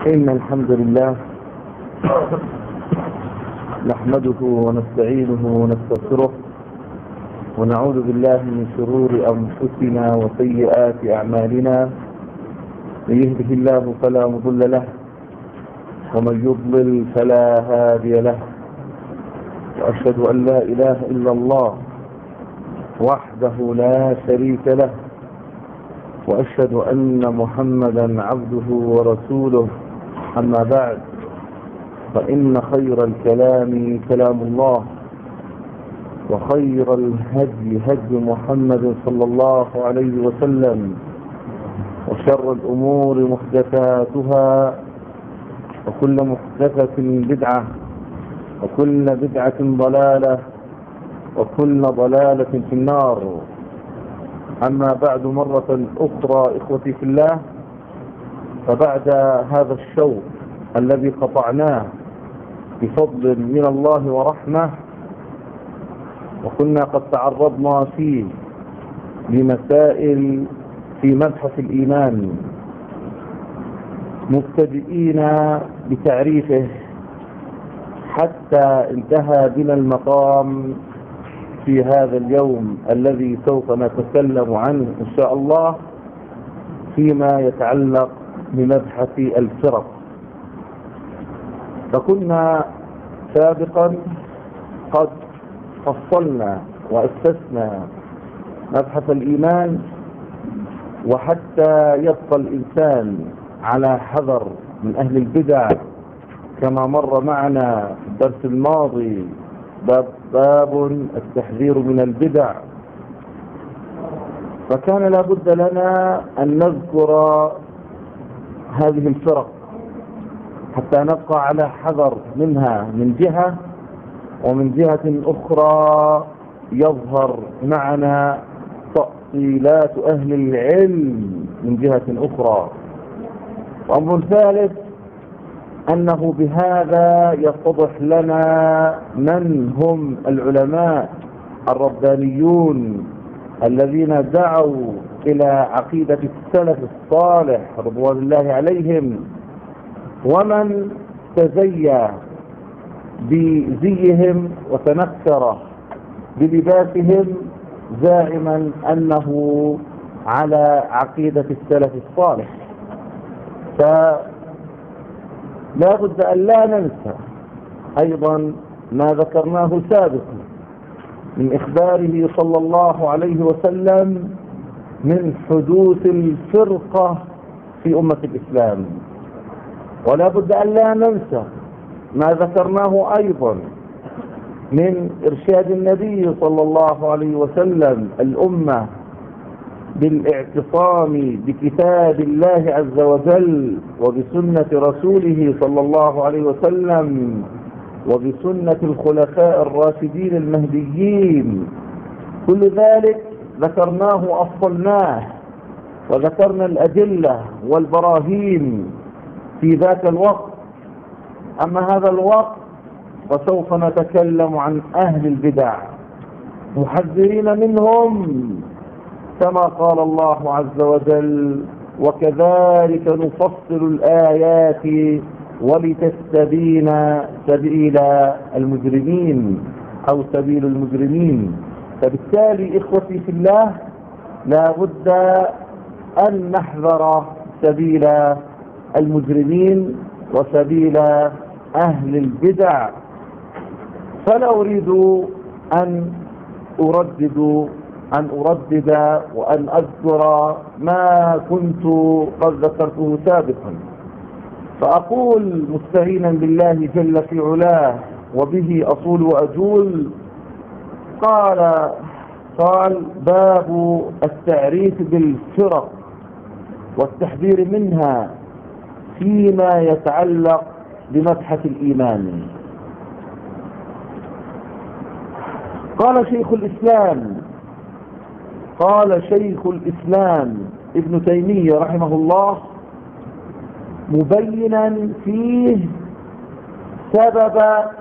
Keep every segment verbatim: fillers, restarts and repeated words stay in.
إن الحمد لله نحمده ونستعينه ونستغفره ونعوذ بالله من شرور أنفسنا وسيئات أعمالنا. من يهده الله فلا مضل له ومن يضلل فلا هادي له، وأشهد أن لا إله إلا الله وحده لا شريك له، وأشهد أن محمدا عبده ورسوله. أما بعد، فإن خير الكلام كلام الله، وخير الهدي هدي محمد صلى الله عليه وسلم، وشر الأمور محدثاتها، وكل محدثة بدعة، وكل بدعة ضلالة، وكل ضلالة في النار. أما بعد، مرة أخرى إخوتي في الله، فبعد هذا الشوط الذي قطعناه بفضل من الله ورحمة، وكنا قد تعرضنا فيه لمسائل في مبحث الإيمان، مبتدئين بتعريفه حتى انتهى بنا المقام في هذا اليوم الذي سوف نتكلم عنه إن شاء الله فيما يتعلق بمبحث الفرق. فكنا سابقا قد فصلنا وأسسنا مبحث الإيمان، وحتى يبقى الإنسان على حذر من أهل البدع كما مر معنا في الدرس الماضي باب, باب التحذير من البدع. فكان لا بد لنا أن نذكر هذه الفرق حتى نبقى على حذر منها من جهة، ومن جهة أخرى يظهر معنا تأصيلات أهل العلم من جهة أخرى. وأمر ثالث أنه بهذا يتضح لنا من هم العلماء الربانيون الذين دعوا إلى عقيدة السلف الصالح رضوان الله عليهم، ومن تزيى بزيهم وتنكر بلباسهم زاعما أنه على عقيدة السلف الصالح. فلا بد أن لا ننسى أيضا ما ذكرناه سابقا من إخباره صلى الله عليه وسلم من حدوث الفرقة في أمة الإسلام، ولا بد أن لا ننسى ما ذكرناه أيضا من إرشاد النبي صلى الله عليه وسلم الأمة بالاعتصام بكتاب الله عز وجل وبسنة رسوله صلى الله عليه وسلم وبسنة الخلفاء الراشدين المهديين. كل ذلك ذكرناه وأفصلناه، وذكرنا الأدلة والبراهين في ذاك الوقت. أما هذا الوقت فسوف نتكلم عن أهل البدع محذرين منهم كما قال الله عز وجل: وكذلك نفصل الآيات ولتستبين سبيل المجرمين أو سبيل المجرمين. فبالتالي إخوتي في الله لا بد أن نحذر سبيل المجرمين وسبيل أهل البدع. فلا أريد أن أردد أن أردد وأن أذكر ما كنت قد ذكرته سابقا، فأقول مستعينا بالله جل في علاه وبه أصول وأجول. قال قال باب التعريف بالفرق والتحذير منها فيما يتعلق بمبحث الإيمان. قال شيخ الإسلام قال شيخ الإسلام ابن تيمية رحمه الله مبينا فيه سبب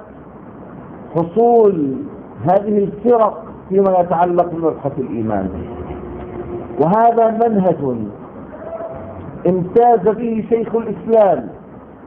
حصول هذه الفرق فيما يتعلق بمبحث الإيمان، وهذا منهج امتاز به شيخ الإسلام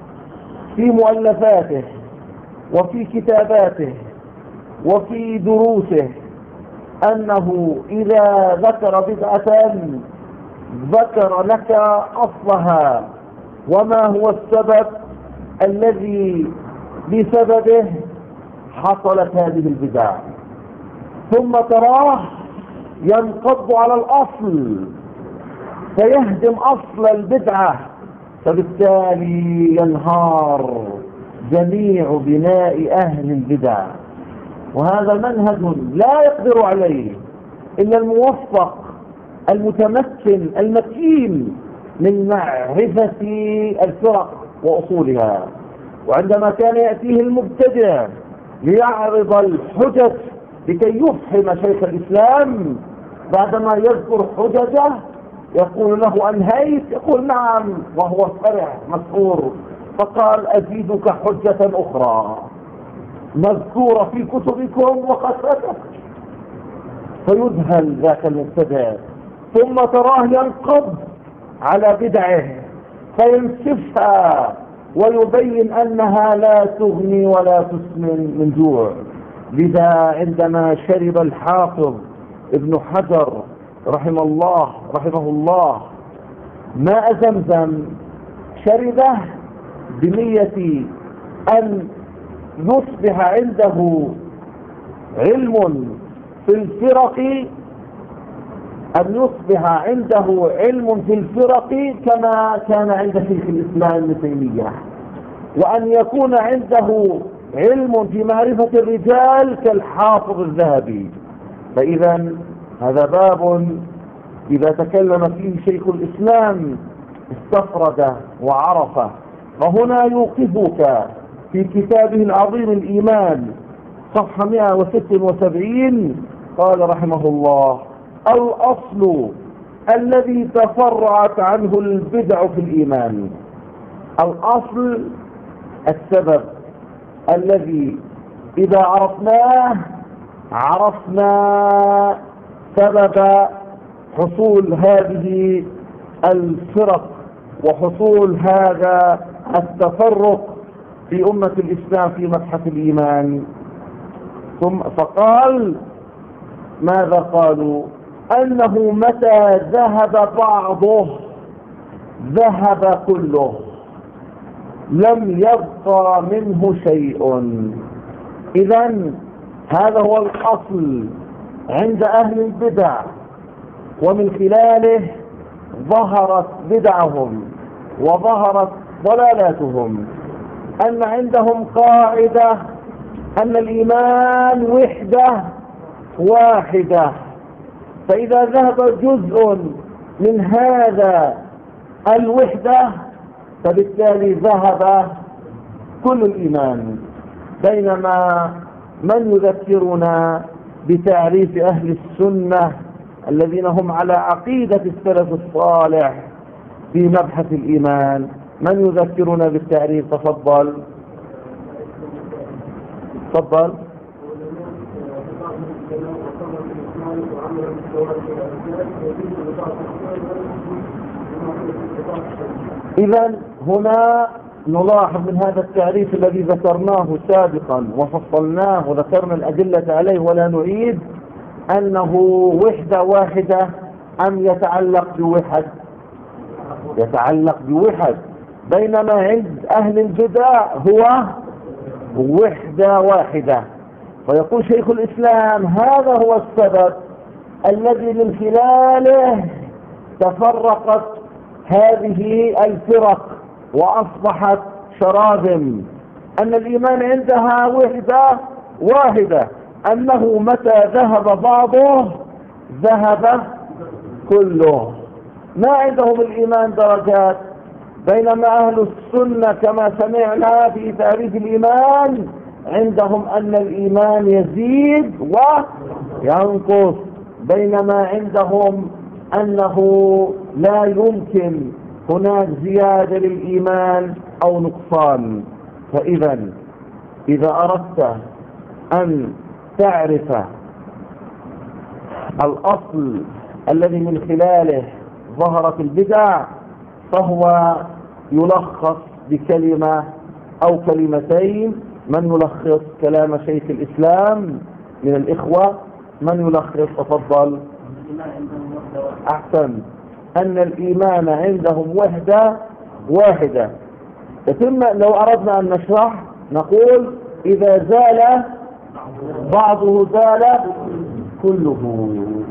في مؤلفاته وفي كتاباته وفي دروسه أنه إذا ذكر بدعة ذكر لك أصلها وما هو السبب الذي بسببه حصلت هذه البدع، ثم تراه ينقض على الأصل فيهدم أصل البدعة، فبالتالي ينهار جميع بناء أهل البدع. وهذا منهج لا يقدر عليه إلا الموفق المتمكن المكين من معرفة الفرق وأصولها. وعندما كان يأتيه المبتدع ليعرض الحجج لكي يفهم شيخ الإسلام، بعدما يذكر حججه يقول له أنهيت؟ يقول نعم، وهو فرح مسرور، فقال أزيدك حجة أخرى مذكورة في كتبكم وقد فتت. فيذهل ذاك المبتدع، ثم تراه ينقض على بدعه فينسفها ويبين أنها لا تغني ولا تسمن من جوع. لذا عندما شرب الحافظ ابن حجر رحمه الله رحمه الله ماء زمزم شربه بنية أن يصبح عنده علم في الفرق أن يصبح عنده علم في الفرق كما كان عند شيخ الإسلام ابن تيمية، وأن يكون عنده علم في معرفة الرجال كالحافظ الذهبي. فإذا هذا باب إذا تكلم فيه شيخ الإسلام استفرد وعرفه. وهنا يوقفك في كتابه العظيم الإيمان صفحة مئة وستة وسبعين قال رحمه الله: الأصل الذي تفرعت عنه البدع في الإيمان. الأصل السبب الذي إذا عرفناه عرفنا سبب حصول هذه الفرق وحصول هذا التفرق في أمة الإسلام في مبحث الإيمان. ثم فقال ماذا قالوا؟ أنه متى ذهب بعضه ذهب كله، لم يبقى منه شيء. إذن هذا هو الأصل عند أهل البدع، ومن خلاله ظهرت بدعهم وظهرت ضلالاتهم. أن عندهم قاعدة أن الإيمان وحدة واحدة، فإذا ذهب جزء من هذا الوحدة فبالتالي ذهب كل الإيمان. بينما من يذكرنا بتعريف أهل السنة الذين هم على عقيدة السلف الصالح في مبحث الإيمان، من يذكرنا بالتعريف؟ تفضل تفضل. إذن هنا نلاحظ من هذا التعريف الذي ذكرناه سابقا وفصلناه وذكرنا الأدلة عليه ولا نعيد أنه وحدة واحدة أم يتعلق بوحد؟ يتعلق بوحد. بينما عند أهل البدع هو وحدة واحدة. ويقول شيخ الإسلام هذا هو السبب الذي من خلاله تفرقت هذه الفرق وأصبحت شراذم. أن الإيمان عندها وحدة واحدة، أنه متى ذهب بعضه ذهب كله. ما عندهم الإيمان درجات. بينما أهل السنة كما سمعنا في تعريف الإيمان عندهم أن الإيمان يزيد وينقص، بينما عندهم أنه لا يمكن هناك زيادة للإيمان أو نقصان. فإذا إذا أردت أن تعرف الأصل الذي من خلاله ظهرت البدع فهو يلخص بكلمة أو كلمتين. من يلخص كلام شيخ الإسلام من الإخوة؟ من يلخص؟ تفضل. أحسن. أن الإيمان عندهم وحدة واحدة. ثم لو أردنا أن نشرح نقول إذا زال بعضه زال كله.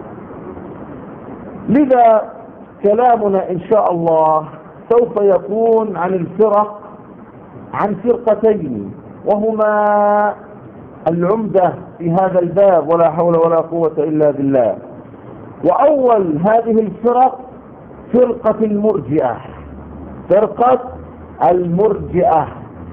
لذا كلامنا إن شاء الله سوف يكون عن الفرق، عن فرقتين وهما العمدة في هذا الباب، ولا حول ولا قوة إلا بالله. وأول هذه الفرق فرقة المرجئة، فرقة المرجئة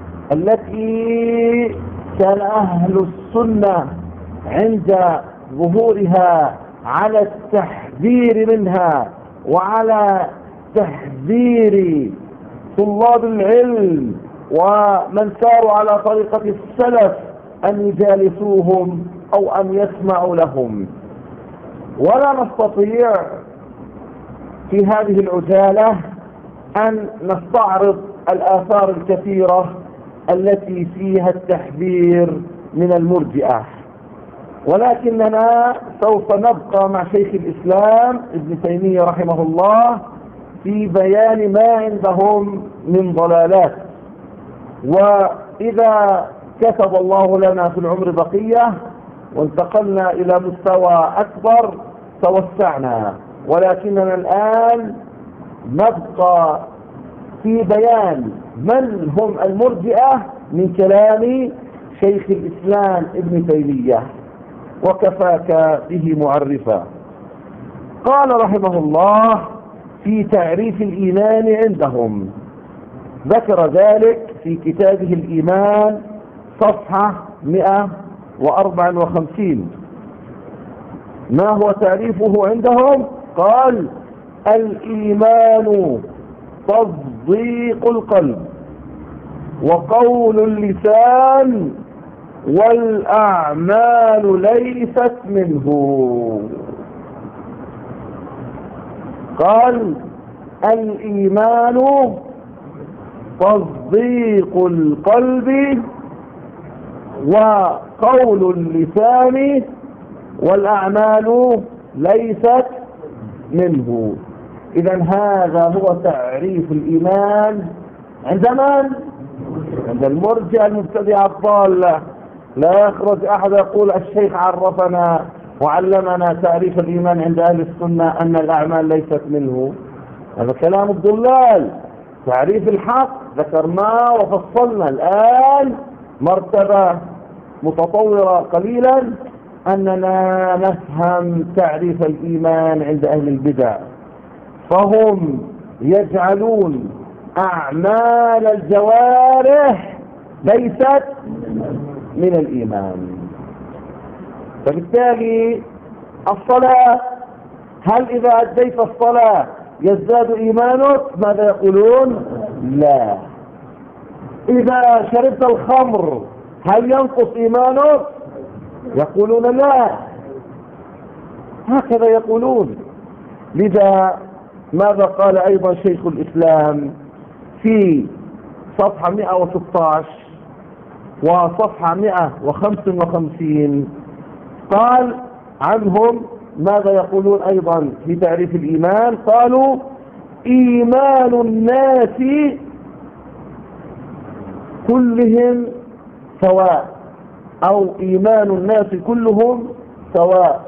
التي كان أهل السنة عند ظهورها على التحذير منها وعلى تحذير طلاب العلم ومن ساروا على طريقة السلف أن يجالسوهم أو أن يسمعوا لهم. ولا نستطيع في هذه العجالة أن نستعرض الآثار الكثيرة التي فيها التحذير من المرجئة، ولكننا سوف نبقى مع شيخ الإسلام ابن تيمية رحمه الله في بيان ما عندهم من ضلالات. وإذا كتب الله لنا في العمر بقية وانتقلنا إلى مستوى أكبر توسعنا، ولكننا الآن نبقى في بيان من هم المرجئة من كلام شيخ الإسلام ابن تيمية، وكفاك به معرفا. قال رحمه الله في تعريف الإيمان عندهم، ذكر ذلك في كتابه الإيمان صفحة مئة وأربعة وخمسين. ما هو تعريفه عندهم؟ قال: الإيمان تصديق القلب وقول اللسان والأعمال ليست منه. قال: الإيمان تصديق القلب وقول اللسان والأعمال ليست منه. إذن هذا هو تعريف الإيمان عند من؟ عند المرجئة المبتدعة الضالة. لا يخرج أحد يقول الشيخ عرفنا وعلمنا تعريف الإيمان عند أهل السنة أن الأعمال ليست منه. هذا كلام الضلال. تعريف الحق ذكرناه وفصلنا. الآن مرتبة متطورة قليلا أننا نفهم تعريف الإيمان عند أهل البدع، فهم يجعلون أعمال الجوارح ليست من الإيمان. فبالتالي الصلاة، هل إذا أديت الصلاة يزداد إيمانك؟ ماذا يقولون؟ لا. إذا شربت الخمر هل ينقص إيمانك؟ يقولون لا. هكذا يقولون. لذا ماذا قال أيضا شيخ الإسلام في صفحة مئة وستة عشر وصفحة مئة وخمسة وخمسين؟ قال عنهم ماذا يقولون أيضا في تعريف الإيمان؟ قالوا: إيمان الناس كلهم سواء، أو إيمان الناس كلهم سواء.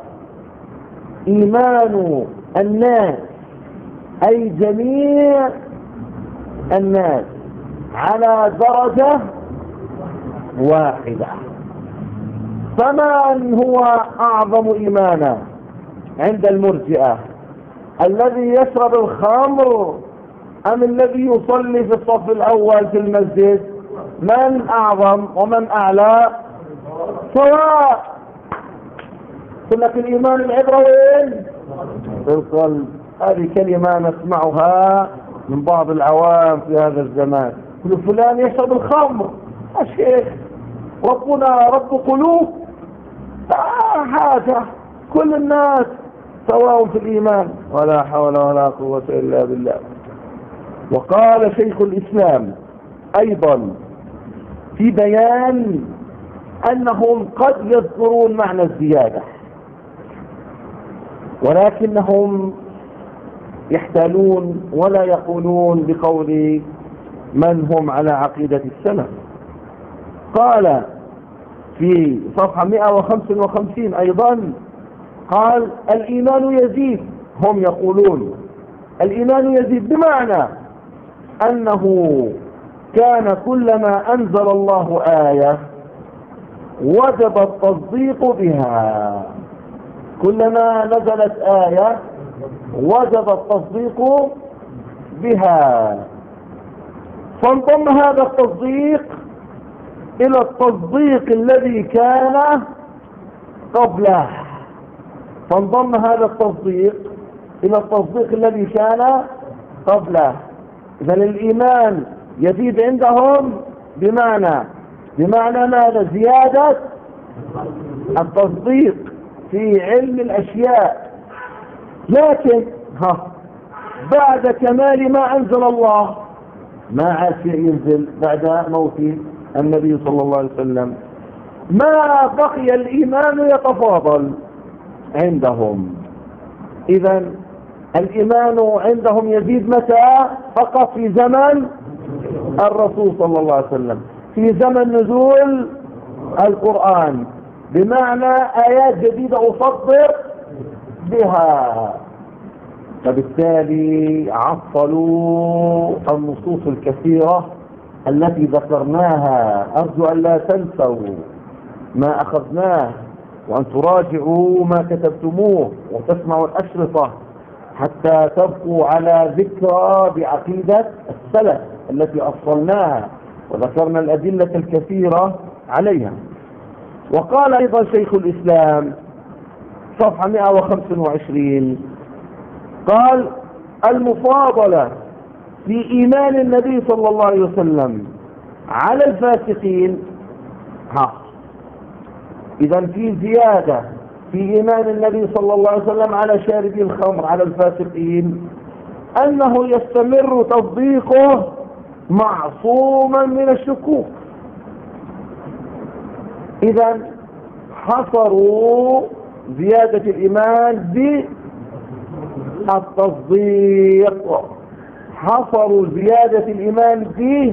إيمان الناس أي جميع الناس على درجة واحدة. فمن هو أعظم إيمانا عند المرجئة؟ الذي يشرب الخمر أم الذي يصلي في الصف الأول في المسجد؟ من أعظم ومن أعلى؟ سواء. لكن الإيمان العبرة وين؟ في القلب. هذه كلمة نسمعها من بعض العوام في هذا الزمان. كل فلان يشرب الخمر. الشيخ ربنا رب قلوب. آه حاجة كل الناس سواء في الإيمان. ولا حول ولا قوة إلا بالله. وقال شيخ الإسلام أيضا في بيان أنهم قد يذكرون معنى الزيادة، ولكنهم يحتالون ولا يقولون بقول من هم على عقيدة السلف. قال في صفحة مئة وخمسة وخمسين أيضا، قال الإيمان يزيد. هم يقولون الإيمان يزيد بمعنى أنه كان كلما أنزل الله آية وجب التصديق بها، كلما نزلت آية وجب التصديق بها، فانضم هذا التصديق إلى التصديق الذي كان قبله، فانضم هذا التصديق إلى التصديق الذي كان قبله. إذن الإيمان يزيد عندهم بمعنى بمعنى ماذا؟ زيادة التصديق في علم الأشياء. لكن ها بعد كمال ما أنزل الله ما عاد شيء ينزل بعد موت النبي صلى الله عليه وسلم، ما بقي الإيمان يتفاضل عندهم. إذن الإيمان عندهم يزيد متى؟ فقط في زمن الرسول صلى الله عليه وسلم، في زمن نزول القرآن، بمعنى آيات جديدة أصدق بها. فبالتالي عطلوا النصوص الكثيرة التي ذكرناها. أرجو أن لا تنسوا ما أخذناه، وأن تراجعوا ما كتبتموه وتسمعوا الأشرطة حتى تبقوا على ذكرى بعقيدة السلف التي أصلناها وذكرنا الأدلة الكثيرة عليها. وقال أيضا شيخ الإسلام صفحة مئة وخمسة وعشرين، قال المفاضلة في إيمان النبي صلى الله عليه وسلم على الفاسقين. ها إذن في زيادة في إيمان النبي صلى الله عليه وسلم على شاربي الخمر على الفاسقين، أنه يستمر تصديقه معصوما من الشكوك. إذن حصروا زيادة الإيمان بالتصديق، حصروا زيادة الإيمان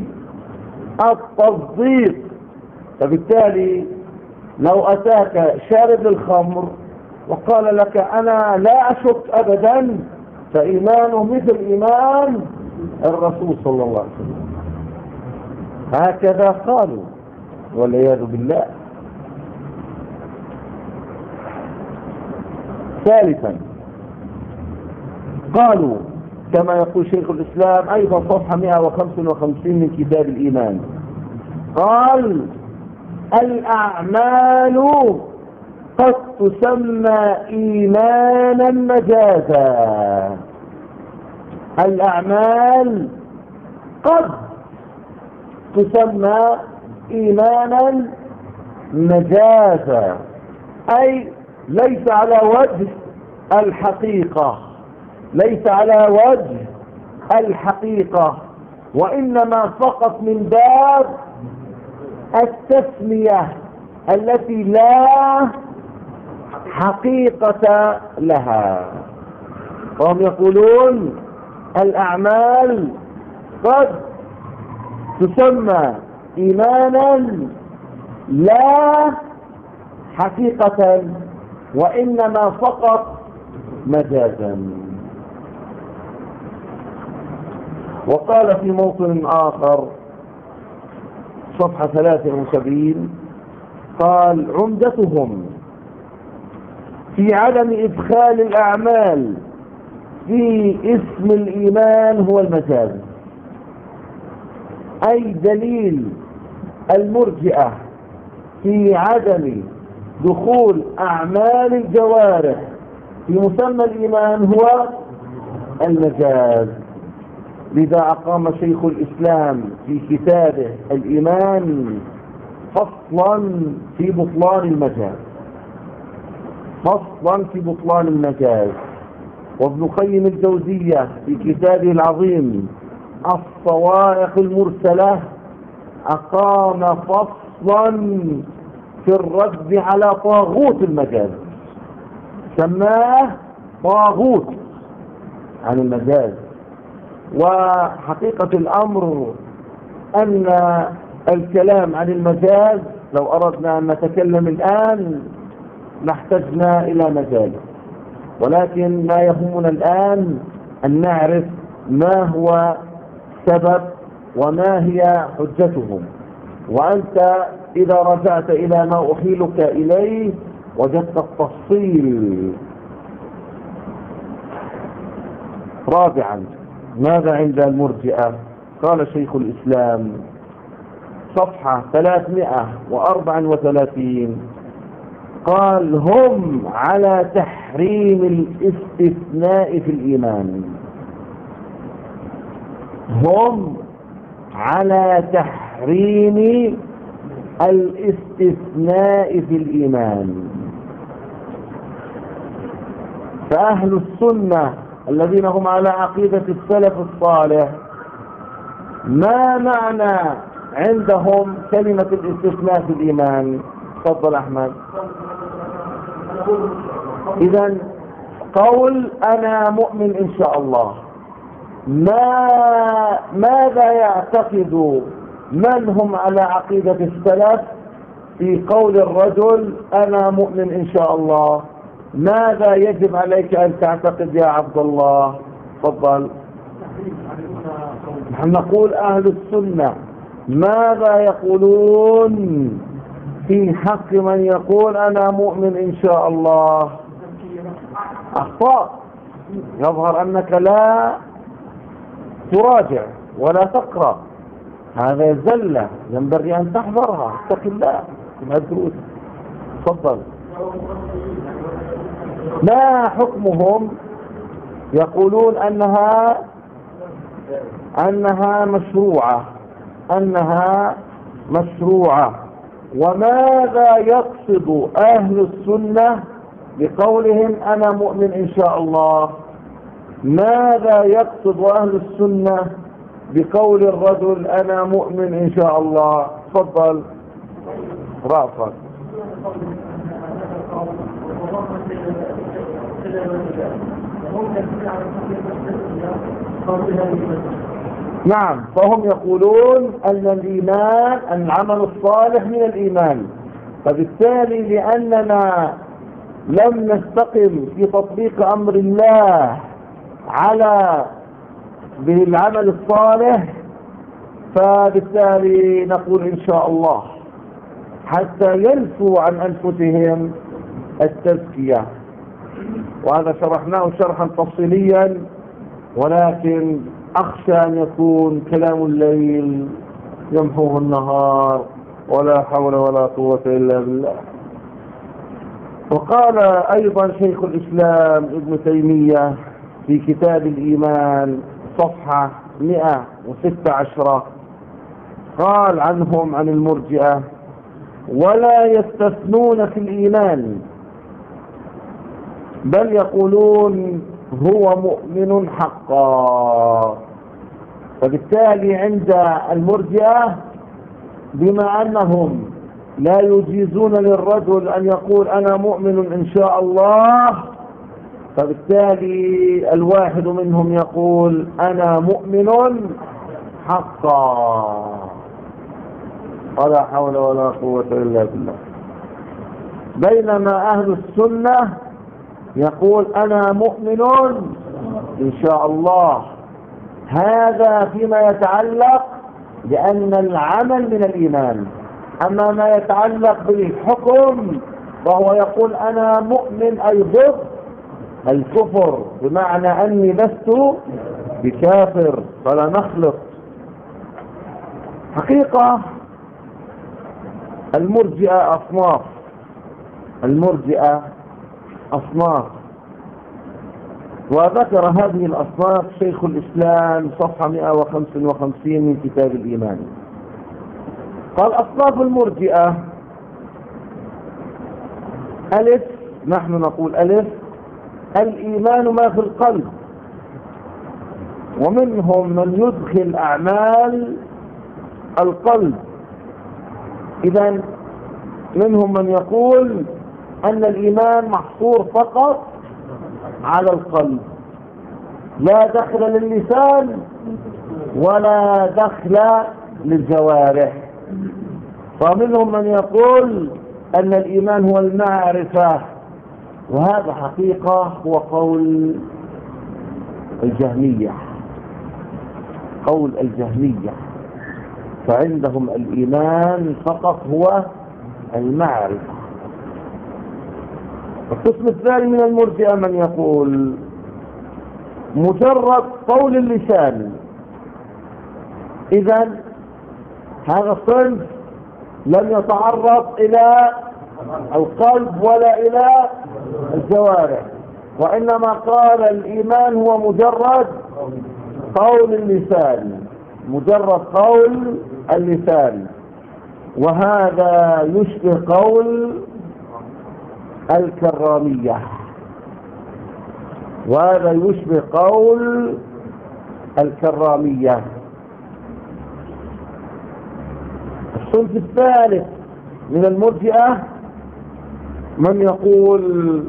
بالتصديق. فبالتالي لو أتاك شارب الخمر وقال لك أنا لا أشك أبدا، فإيمانه مثل إيمان الرسول صلى الله عليه وسلم. هكذا قالوا والعياذ بالله. ثالثا قالوا كما يقول شيخ الإسلام أيضا صفحة مئة وخمسة وخمسين من كتاب الإيمان، قال الأعمال قد تسمى إيمانا مجازا. الأعمال قد تسمى إيمانا مجازا، أي ليس على وجه الحقيقة، ليس على وجه الحقيقة، وإنما فقط من باب التسمية التي لا حقيقة لها. وهم يقولون الأعمال قد تسمى إيمانا لا حقيقة وإنما فقط مجازا. وقال في موطن آخر صفحة ثلاثة وسبعين، قال عمدتهم في عدم إدخال الأعمال في اسم الإيمان هو المجاز، أي دليل المرجئة في عدم دخول أعمال الجوارح في مسمى الإيمان هو المجاز. لذا أقام شيخ الإسلام في كتابه الإيمان فصلا في بطلان المجاز، فصلا في بطلان المجاز. وابن قيم الجوزية في كتابه العظيم الصواعق المرسلة أقام فصلا في الرد على طاغوت المجاز، سماه طاغوت عن المجاز. وحقيقة الأمر أن الكلام عن المجاز لو أردنا أن نتكلم الآن لاحتجنا إلى مجال، ولكن ما يهمنا الآن أن نعرف ما هو سبب وما هي حجتهم. وأنت إذا رجعت إلى ما أحيلك إليه وجدت التفصيل. رابعا، ماذا عند المرجئة؟ قال شيخ الإسلام صفحة ثلاثمائة وأربعة وثلاثين، قال هم على تحريم الاستثناء في الإيمان. هم على تحريم الاستثناء في الإيمان. فأهل السنة الذين هم على عقيدة السلف الصالح ما معنى عندهم كلمة الاستثناء في الإيمان؟ تفضل أحمد. إذن قول أنا مؤمن إن شاء الله، ما ماذا يعتقد من هم على عقيدة السلف في قول الرجل أنا مؤمن إن شاء الله؟ ماذا يجب عليك أن تعتقد يا عبد الله؟ تفضل. نحن نقول أهل السنة ماذا يقولون في حق من يقول أنا مؤمن إن شاء الله؟ أخطاء. يظهر أنك لا تراجع ولا تقرأ، هذا زلة ينبغي أن تحذرها. اتق الله في الدروس. تفضل. ما حكمهم؟ يقولون أنها أنها مشروعة أنها مشروعة. وماذا يقصد أهل السنة بقولهم أنا مؤمن إن شاء الله؟ ماذا يقصد أهل السنة بقول الرجل أنا مؤمن إن شاء الله؟ تفضل رأفت. نعم، فهم يقولون أن الإيمان أن العمل الصالح من الإيمان، فبالتالي لأننا لم نستقم في تطبيق أمر الله على بالعمل الصالح، فبالتالي نقول إن شاء الله حتى ينفوا عن أنفسهم التزكية. وهذا شرحناه شرحا تفصيليا، ولكن أخشى أن يكون كلام الليل يمحوه النهار، ولا حول ولا قوة إلا بالله. وقال أيضا شيخ الإسلام ابن تيمية في كتاب الإيمان صفحة مئة وستة عشر، قال عنهم عن المرجئة ولا يستثنون في الإيمان، بل يقولون هو مؤمن حقا. وبالتالي عند المرجئة بما أنهم لا يجيزون للرجل أن يقول أنا مؤمن إن شاء الله، فبالتالي الواحد منهم يقول أنا مؤمن حقا. ولا حول ولا قوة إلا بالله. بينما أهل السنة يقول أنا مؤمن إن شاء الله. هذا فيما يتعلق بأن العمل من الإيمان. أما ما يتعلق بالحكم فهو يقول أنا مؤمن أي ضد الكفر، بمعنى أني لست بكافر، فلا نخلط. حقيقة المرجئة أصناف المرجئة أصناف وذكر هذه الأصناف شيخ الإسلام صفحة مئة وخمسة وخمسين من كتاب الإيمان. قال أصناف المرجئة: ألف، نحن نقول ألف الإيمان ما في القلب، ومنهم من يدخل أعمال القلب إذا منهم من يقول أن الإيمان محصور فقط على القلب، لا دخل للسان ولا دخل للجوارح. ومنهم من يقول أن الإيمان هو المعرفة، وهذا حقيقة هو قول الجهمية، قول الجهمية، فعندهم الإيمان فقط هو المعرفة. القسم الثاني من المرجئة من يقول مجرد قول اللسان. إذن هذا الصنف لم يتعرض إلى القلب ولا إلى الجوارح، وإنما قال الإيمان هو مجرد قول اللسان، مجرد قول اللسان، وهذا يشبه قول الكرامية، وهذا يشبه قول الكرامية. الصنف الثالث من المرجئة من يقول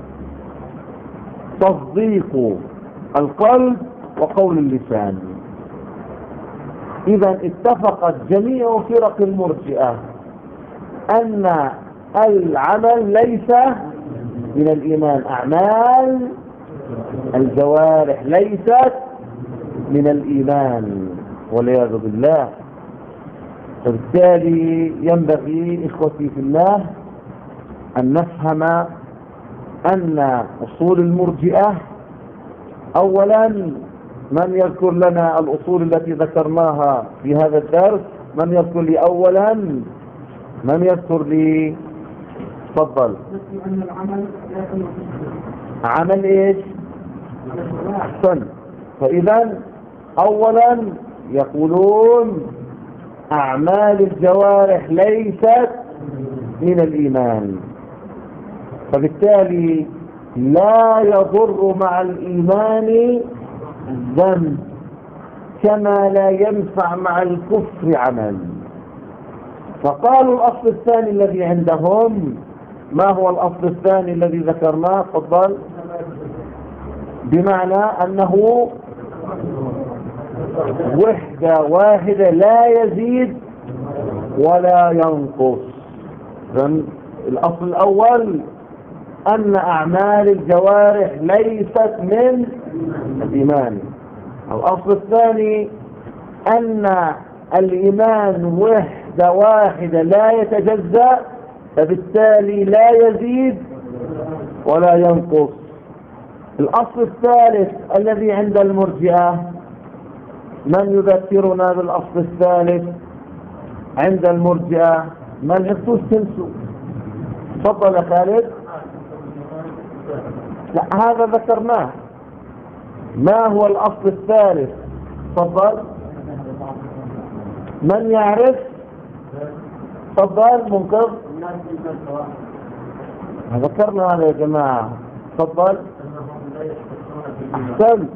تصديق القلب وقول اللسان. إذا اتفقت جميع فرق المرجئة أن العمل ليس من الإيمان، أعمال الجوارح ليست من الإيمان والعياذ بالله. فبالتالي ينبغي إخوتي في الله أن نفهم أن أصول المرجئة، أولا من يذكر لنا الأصول التي ذكرناها في هذا الدرس؟ من يذكر لي أولا؟ من يذكر لي؟ تفضل. عمل ايش؟ احسن. فاذا اولا يقولون اعمال الجوارح ليست من الايمان، فبالتالي لا يضر مع الايمان ذنب كما لا ينفع مع الكفر عمل. فقالوا الاصل الثاني الذي عندهم، ما هو الاصل الثاني الذي ذكرناه؟ تفضل. بمعنى انه وحدة واحدة لا يزيد ولا ينقص. الاصل الاول ان اعمال الجوارح ليست من الايمان. الاصل الثاني ان الايمان وحدة واحدة لا يتجزأ، فبالتالي لا يزيد ولا ينقص. الأصل الثالث الذي عند المرجئة، من يذكرنا بالأصل الثالث عند المرجئة؟ من حفتوش تنسوا؟ تفضل يا خالد. لا هذا ذكرناه. ما هو الأصل الثالث؟ تفضل. من يعرف؟ تفضل. منقذ. ذكرنا هذا يا جماعة. تفضل. أحسن.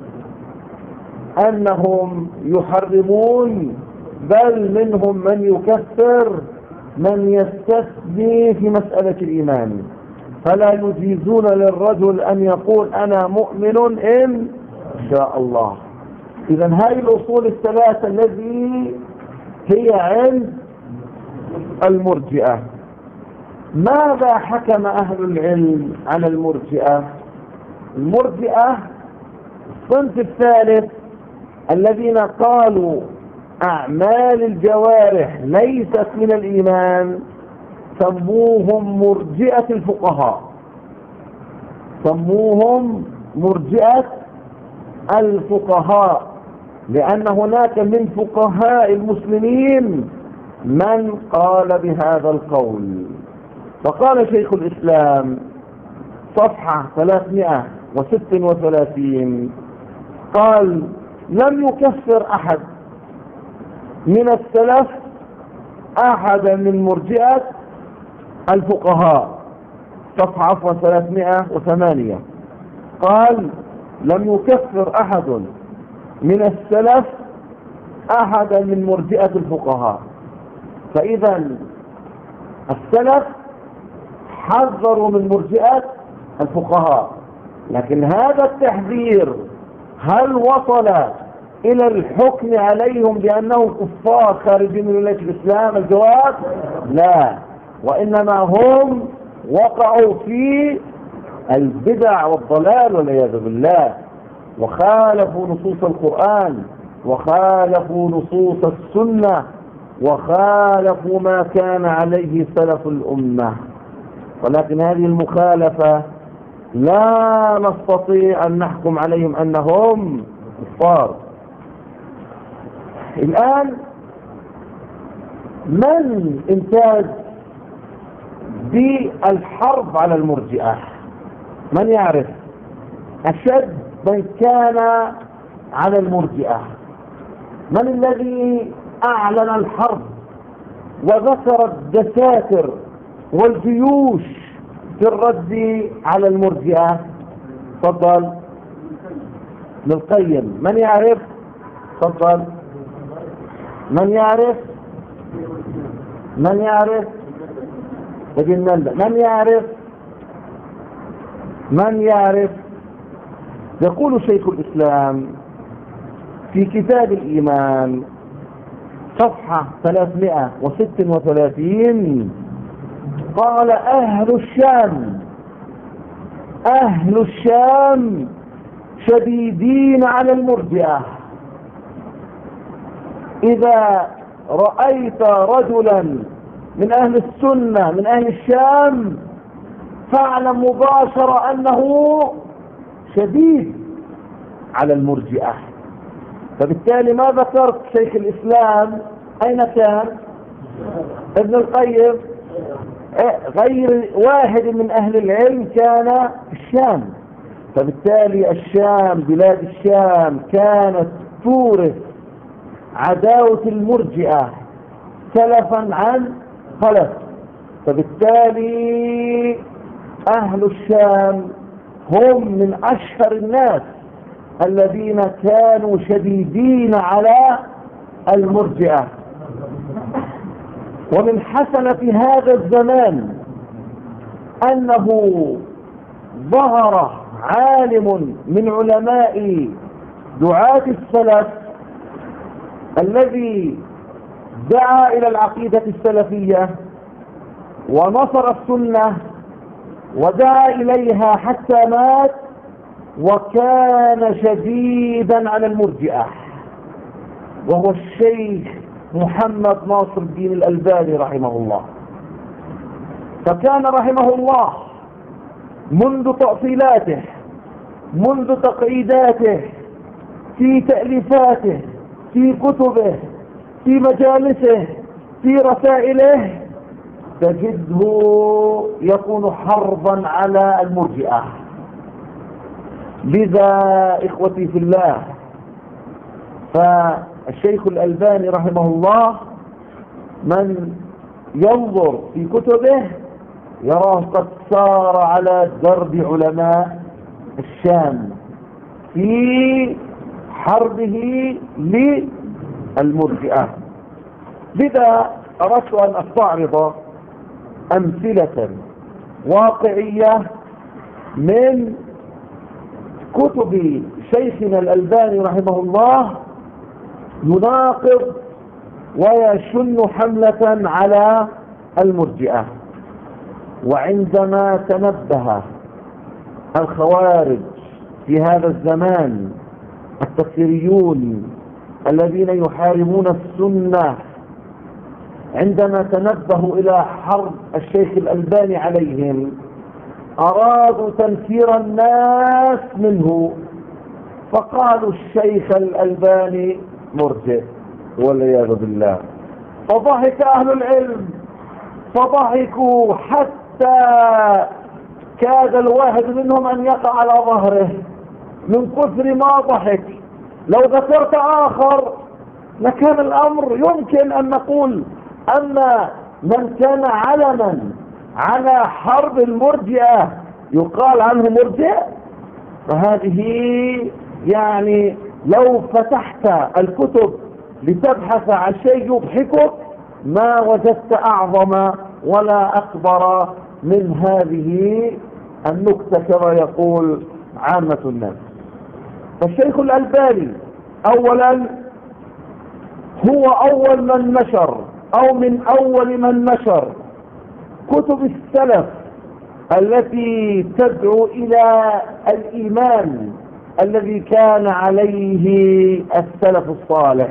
أنهم يحرمون، بل منهم من يكفر من يستثني في مسألة الإيمان، فلا يجيزون للرجل أن يقول أنا مؤمن إن شاء الله. إذن هذه الأصول الثلاثة التي هي عند المرجئة. ماذا حكم أهل العلم على المرجئة؟ المرجئة الصنف الثالث الذين قالوا أعمال الجوارح ليست من الإيمان، سموهم مرجئة الفقهاء، سموهم مرجئة الفقهاء، لأن هناك من فقهاء المسلمين من قال بهذا القول. فقال شيخ الإسلام صفحة ثلاثمائة وستة وثلاثين، قال لم يكفر أحد من السلف أحدا من مرجئة الفقهاء. صفحة عفوا ثلاثمائة وثمانية، قال لم يكفر أحد من السلف أحدا من مرجئة الفقهاء. فإذا السلف حذروا من مرجئة الفقهاء، لكن هذا التحذير هل وصل إلى الحكم عليهم بأنهم كفار خارجين من ملة الإسلام؟ الجواب لا، وإنما هم وقعوا في البدع والضلال والعياذ بالله، وخالفوا نصوص القرآن وخالفوا نصوص السنة وخالفوا ما كان عليه سلف الأمة. ولكن هذه المخالفة لا نستطيع أن نحكم عليهم أنهم كفار. الآن من امتاز بالحرب على المرجئة؟ من يعرف؟ أشد من كان على المرجئة، من الذي أعلن الحرب وذكر الدساتر والجيوش في الرد على المرجئة؟ تفضل. ابن القيم. من يعرف؟ تفضل. من يعرف؟ من يعرف؟ ابن مندى. من يعرف؟ من يعرف؟ يقول شيخ الإسلام في كتاب الإيمان صفحة ثلاثمائة وستة وثلاثين قال: أهل الشام أهل الشام شديدين على المرجئة. إذا رأيت رجلا من أهل السنة من أهل الشام فاعلم مباشرة أنه شديد على المرجئة. فبالتالي ما ذكرت شيخ الإسلام أين كان؟ ابن القيم. غير واحد من أهل العلم كان في الشام. فبالتالي الشام بلاد الشام كانت تورث عداوة المرجئة سلفا عن خلف. فبالتالي أهل الشام هم من أشهر الناس الذين كانوا شديدين على المرجئة. ومن حسنة هذا الزمان أنه ظهر عالم من علماء دعاة السلف الذي دعا إلى العقيدة السلفية ونصر السنة ودعا إليها حتى مات، وكان شديدا على المرجئة، وهو الشيخ محمد ناصر الدين الألباني رحمه الله. فكان رحمه الله منذ تأصيلاته منذ تقعيداته في تأليفاته في كتبه في مجالسه في رسائله تجده يكون حربا على المرجئة. لذا إخوتي في الله، فالشيخ الألباني رحمه الله من ينظر في كتبه يراه قد سار على درب علماء الشام في حربه للمرجئة. لذا أردت أن أستعرض أمثلة واقعية من كتب شيخنا الألباني رحمه الله يناقض ويشن حملة على المرجئة. وعندما تنبه الخوارج في هذا الزمان التكفيريون الذين يحاربون السنة، عندما تنبهوا إلى حرب الشيخ الألباني عليهم أرادوا تنفير الناس منه، فقالوا الشيخ الألباني مرجئ والعياذ بالله. فضحك أهل العلم، فضحكوا حتى كاد الواحد منهم أن يقع على ظهره من كثر ما ضحك. لو ذكرت آخر لكان الأمر يمكن أن نقول أما من كان علما على حرب المرجئة يقال عنه مرجئ. فهذه يعني لو فتحت الكتب لتبحث عن شيء يضحكك ما وجدت أعظم ولا أكبر من هذه النكتة كما يقول عامة الناس. فالشيخ الألباني أولا هو أول من نشر أو من أول من نشر كتب السلف التي تدعو إلى الإيمان الذي كان عليه السلف الصالح،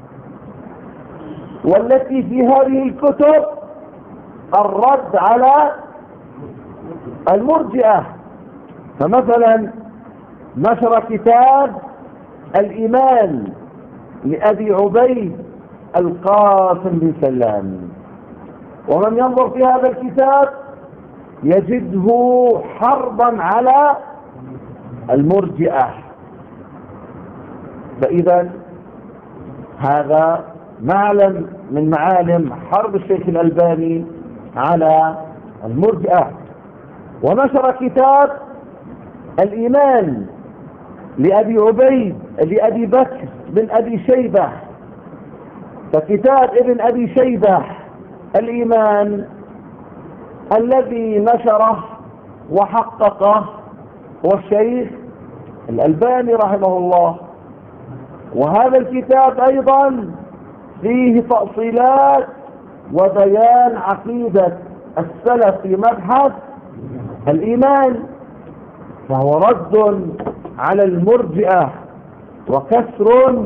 والتي في هذه الكتب الرد على المرجئة. فمثلا نشر كتاب الإيمان لأبي عبيد القاسم بن سلام، ومن ينظر في هذا الكتاب يجده حربا على المرجئة. فإذا هذا معلم من معالم حرب الشيخ الألباني على المرجئة. ونشر كتاب الإيمان لأبي عبيد لأبي بكر بن أبي شيبة. فكتاب ابن أبي شيبة الإيمان الذي نشره وحققه هو الشيخ الألباني رحمه الله. وهذا الكتاب أيضا فيه تأصيلات وبيان عقيدة السلف في مبحث الإيمان، فهو رد على المرجئة وكسر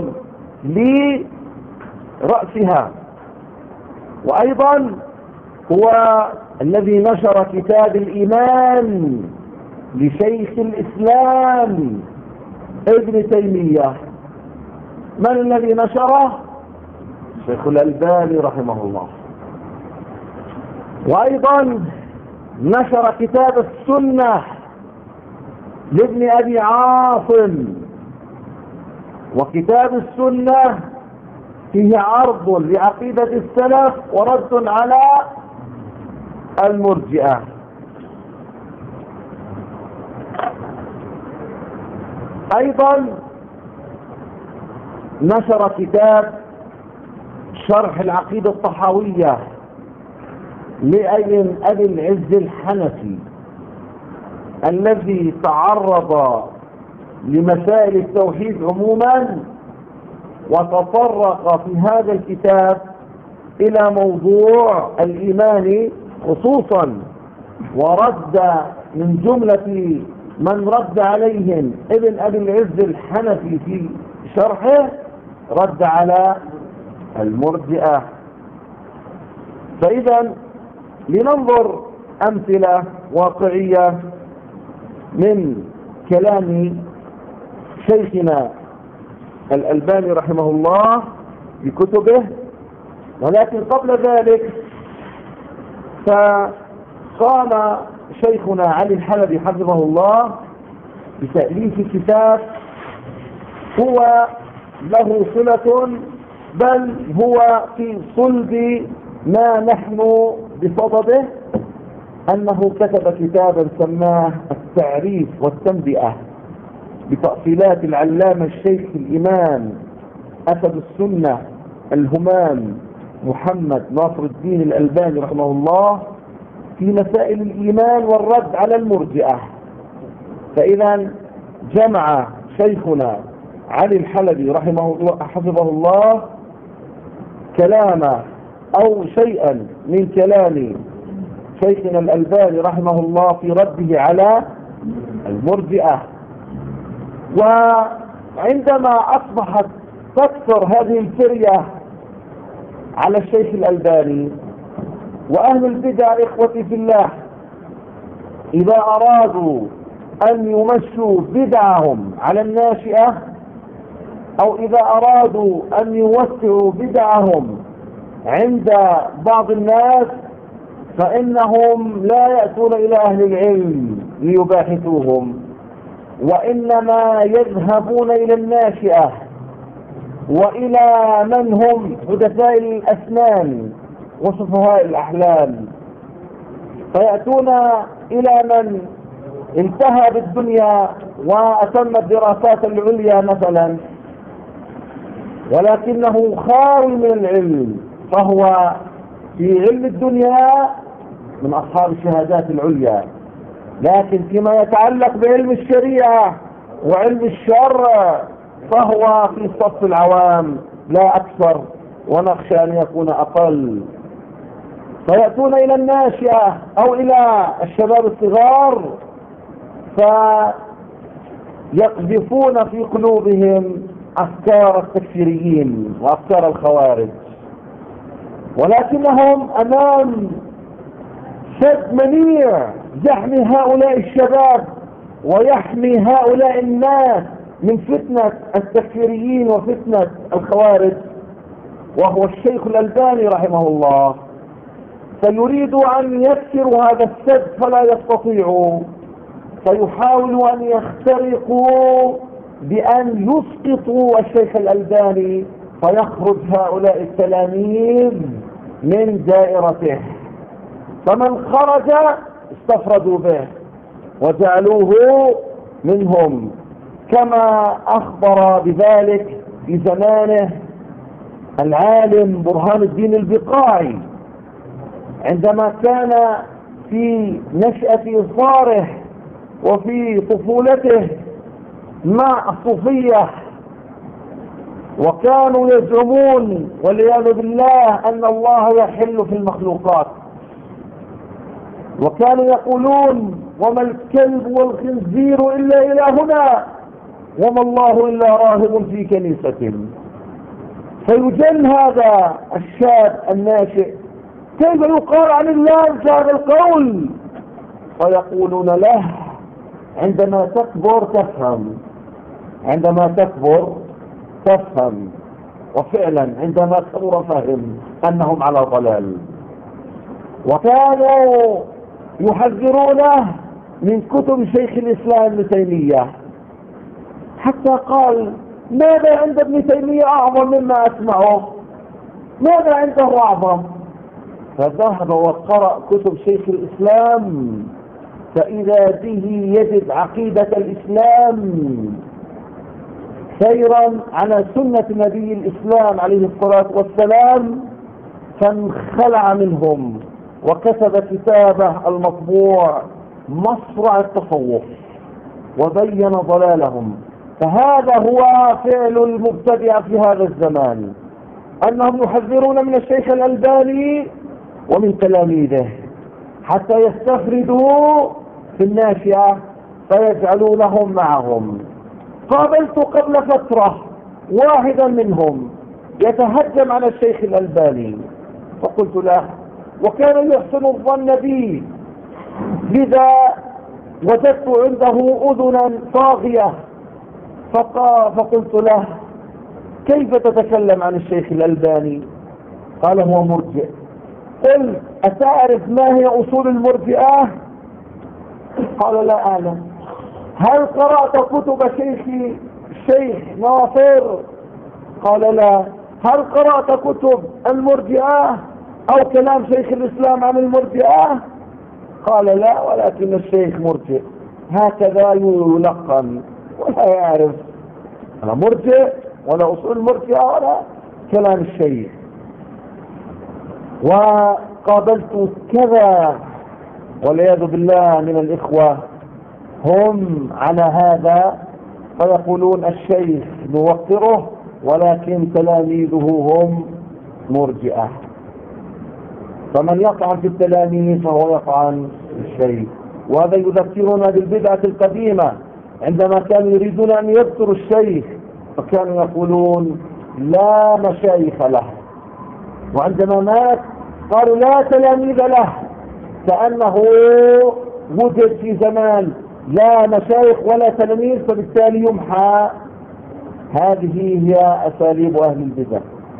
لرأسها. وأيضا هو الذي نشر كتاب الإيمان لشيخ الإسلام ابن تيمية. من الذي نشره؟ الشيخ الألباني رحمه الله. وأيضا نشر كتاب السنة لابن أبي عاصم. وكتاب السنة فيه عرض لعقيدة السلف ورد على المرجئة. أيضا نشر كتاب شرح العقيدة الطحاوية لابن أبي العز الحنفي، الذي تعرض لمسائل التوحيد عموما وتطرق في هذا الكتاب إلى موضوع الإيمان خصوصا، ورد من جملة من رد عليهم ابن أبي العز الحنفي في شرحه رد على المرجئة. فإذا لننظر أمثلة واقعية من كلام شيخنا الألباني رحمه الله في كتبه. ولكن قبل ذلك فقام شيخنا علي الحلبي حفظه الله بتأليف كتاب هو له صلة، بل هو في صلب ما نحن بصدده، أنه كتب كتابا سماه التعريف والتنبئة بتأصيلات العلامة الشيخ الإمام أسد السنة الهمام محمد ناصر الدين الألباني رحمه الله في مسائل الإيمان والرد على المرجئة. فإذا جمع شيخنا علي الحلبي رحمه الله حفظه الله كلام أو شيئا من كلام شيخنا الألباني رحمه الله في رده على المرجئة. وعندما أصبحت تكثر هذه الفرية على الشيخ الألباني وأهل البدع إخوتي في الله، إذا أرادوا أن يمشوا بدعهم على الناشئة أو إذا أرادوا أن يوسعوا بدعهم عند بعض الناس، فإنهم لا يأتون إلى أهل العلم ليباحثوهم، وإنما يذهبون إلى الناشئة وإلى من هم حدثاء الأسنان وسفهاء الأحلام، فيأتون إلى من انتهى بالدنيا وأتم الدراسات العليا مثلا ولكنه خاوي من العلم، فهو في علم الدنيا من أصحاب الشهادات العليا، لكن فيما يتعلق بعلم الشريعة وعلم الشرع فهو في صف العوام لا أكثر، ونخشى أن يكون أقل. فيأتون إلى الناشئة أو إلى الشباب الصغار فيقذفون في قلوبهم أفكار التكفيريين وأفكار الخوارج، ولكنهم أمام سد منيع يحمي هؤلاء الشباب ويحمي هؤلاء الناس من فتنة التكفيريين وفتنة الخوارج، وهو الشيخ الألباني رحمه الله. فيريد أن يكسروا هذا السد فلا يستطيعوا، فيحاولوا أن يخترقوا بأن يسقطوا الشيخ الألباني، فيخرج هؤلاء التلاميذ من دائرته. فمن خرج استفردوا به وجعلوه منهم، كما أخبر بذلك في زمانه العالم برهان الدين البقاعي عندما كان في نشأة إصراره وفي طفولته مع الصوفية، وكانوا يزعمون والعياذ بالله أن الله يحل في المخلوقات، وكانوا يقولون وما الكلب والخنزير إلا إلهنا وما الله إلا راهب في كنيسة. فيجن هذا الشاب الناشئ كيف يقال عن الله هذا القول، فيقولون له عندما تكبر تفهم، عندما تكبر تفهم. وفعلا عندما كبر فهم أنهم على ضلال. وكانوا يحذرونه من كتب شيخ الإسلام ابن تيمية، حتى قال ماذا عند ابن تيمية أعظم مما أسمعه؟ ماذا عنده أعظم؟ فذهب وقرأ كتب شيخ الإسلام، فإذا به يجد عقيدة الإسلام سيرا على سنة نبي الإسلام عليه الصلاة والسلام، فانخلع منهم وكتب كتابه المطبوع مصرع التصوف وبين ضلالهم. فهذا هو فعل المبتدع في هذا الزمان، أنهم يحذرون من الشيخ الألباني ومن تلاميذه حتى يستفردوا في الناشئة فيجعلونهم معهم. قابلت قبل فترة واحدا منهم يتهجم على الشيخ الألباني، فقلت له، وكان يحسن الظن بي، لذا وجدت عنده أذنا طاغية، فقلت له كيف تتكلم عن الشيخ الألباني؟ قال هو مرجئ. قلت أتعرف ما هي أصول المرجئة؟ قال لا أعلم. هل قرأت كتب شيخ الشيخ ناصر؟ قال لا. هل قرأت كتب المرجئة أو كلام شيخ الإسلام عن المرجئة؟ قال لا، ولكن الشيخ مرجئ. هكذا يلقن ولا يعرف أنا مرجئ ولا أصول المرجئة ولا كلام الشيخ. وقابلت كذا والعياذ بالله من الإخوة هم على هذا، فيقولون الشيخ نوقره ولكن تلاميذه هم مرجئة. فمن يطعن في التلاميذ فهو يطعن في الشيخ. وهذا يذكرنا بالبدعة القديمة عندما كانوا يريدون أن يبتروا الشيخ، فكانوا يقولون لا مشايخ له، وعندما مات قالوا لا تلاميذ له، كأنه وجد في زمان لا مشايخ ولا تلاميذ فبالتالي يمحى. هذه هي أساليب أهل البدع.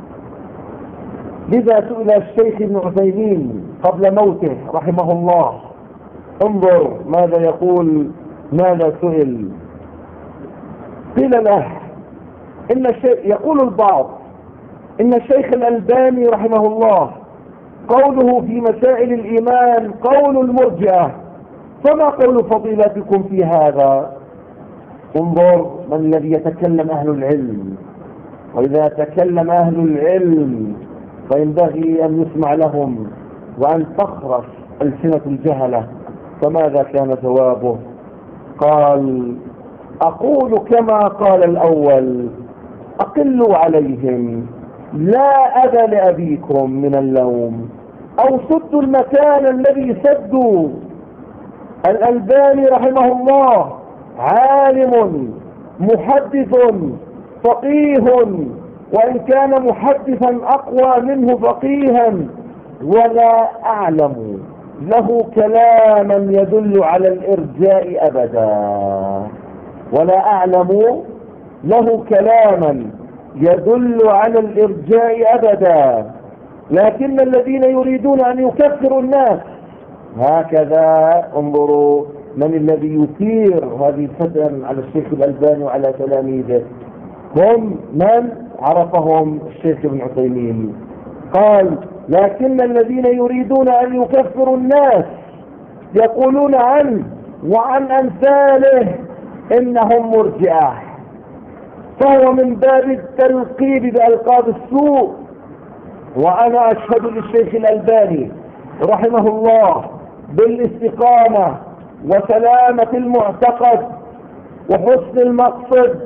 لذا سئل الشيخ ابن عثيمين قبل موته رحمه الله، انظر ماذا يقول، ماذا سئل. قيل له إن الشيخ، يقول البعض إن الشيخ الألباني رحمه الله قوله في مسائل الإيمان قول المرجئة، فما قول فضيلتكم في هذا؟ انظر من الذي يتكلم أهل العلم، وإذا تكلم أهل العلم فينبغي أن يسمع لهم وأن تخرس ألسنة الجهلة. فماذا كان جوابه؟ قال: أقول كما قال الأول: أقلوا عليهم، لا أبا لأبيكم من اللوم، أو سدوا المكان الذي سدوا. الألباني رحمه الله عالم محدث فقيه، وإن كان محدثا أقوى منه فقيها، ولا أعلم له كلاما يدل على الإرجاء أبدا، ولا أعلم له كلاما يدل على الإرجاء أبدا. لكن الذين يريدون أن يكفروا الناس هكذا، انظروا من الذي يثير هذه الفتن على الشيخ الألباني وعلى تلاميذه، هم من عرفهم الشيخ ابن عثيمين. قال: لكن الذين يريدون أن يكفروا الناس يقولون عنه وعن أمثاله إنهم مرجئة، فهو من باب التلقيب بألقاب السوء. وأنا أشهد للشيخ الألباني رحمه الله بالاستقامة وسلامة المعتقد وحسن المقصد،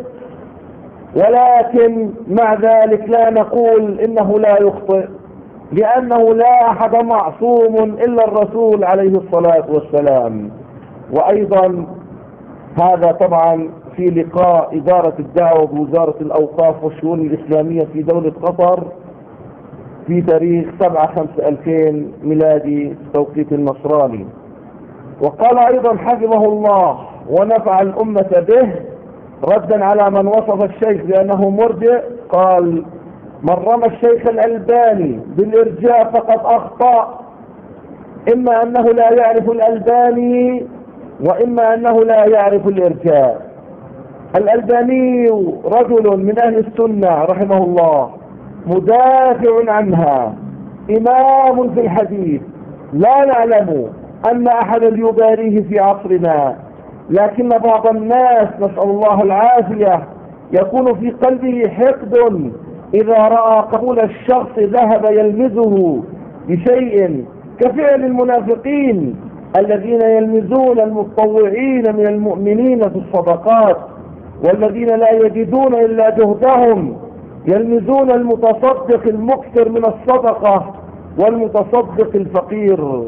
ولكن مع ذلك لا نقول إنه لا يخطئ، لأنه لا أحد معصوم إلا الرسول عليه الصلاة والسلام. وأيضا هذا طبعا في لقاء إدارة الدعوة بوزارة الأوقاف والشؤون الإسلامية في دولة قطر في تاريخ سبعة خمسة ألفين ميلادي توقيت النصراني. وقال أيضا حفظه الله ونفع الأمة به ردا على من وصف الشيخ بأنه مرجئ، قال: من رمى الشيخ الألباني بالإرجاء فقد أخطأ، إما أنه لا يعرف الألباني وإما أنه لا يعرف الإرجاء. الألباني رجل من أهل السنة رحمه الله، مدافع عنها، إمام في الحديث، لا نعلم أن أحدا يباريه في عصرنا. لكن بعض الناس نسأل الله العافية يكون في قلبه حقد إذا رأى قبول الشخص ذهب يلمزه بشيء، كفعل المنافقين الذين يلمزون المتطوعين من المؤمنين في الصدقات، والذين لا يجدون إلا جهدهم يلمزون المتصدق المكثر من الصدقة والمتصدق الفقير.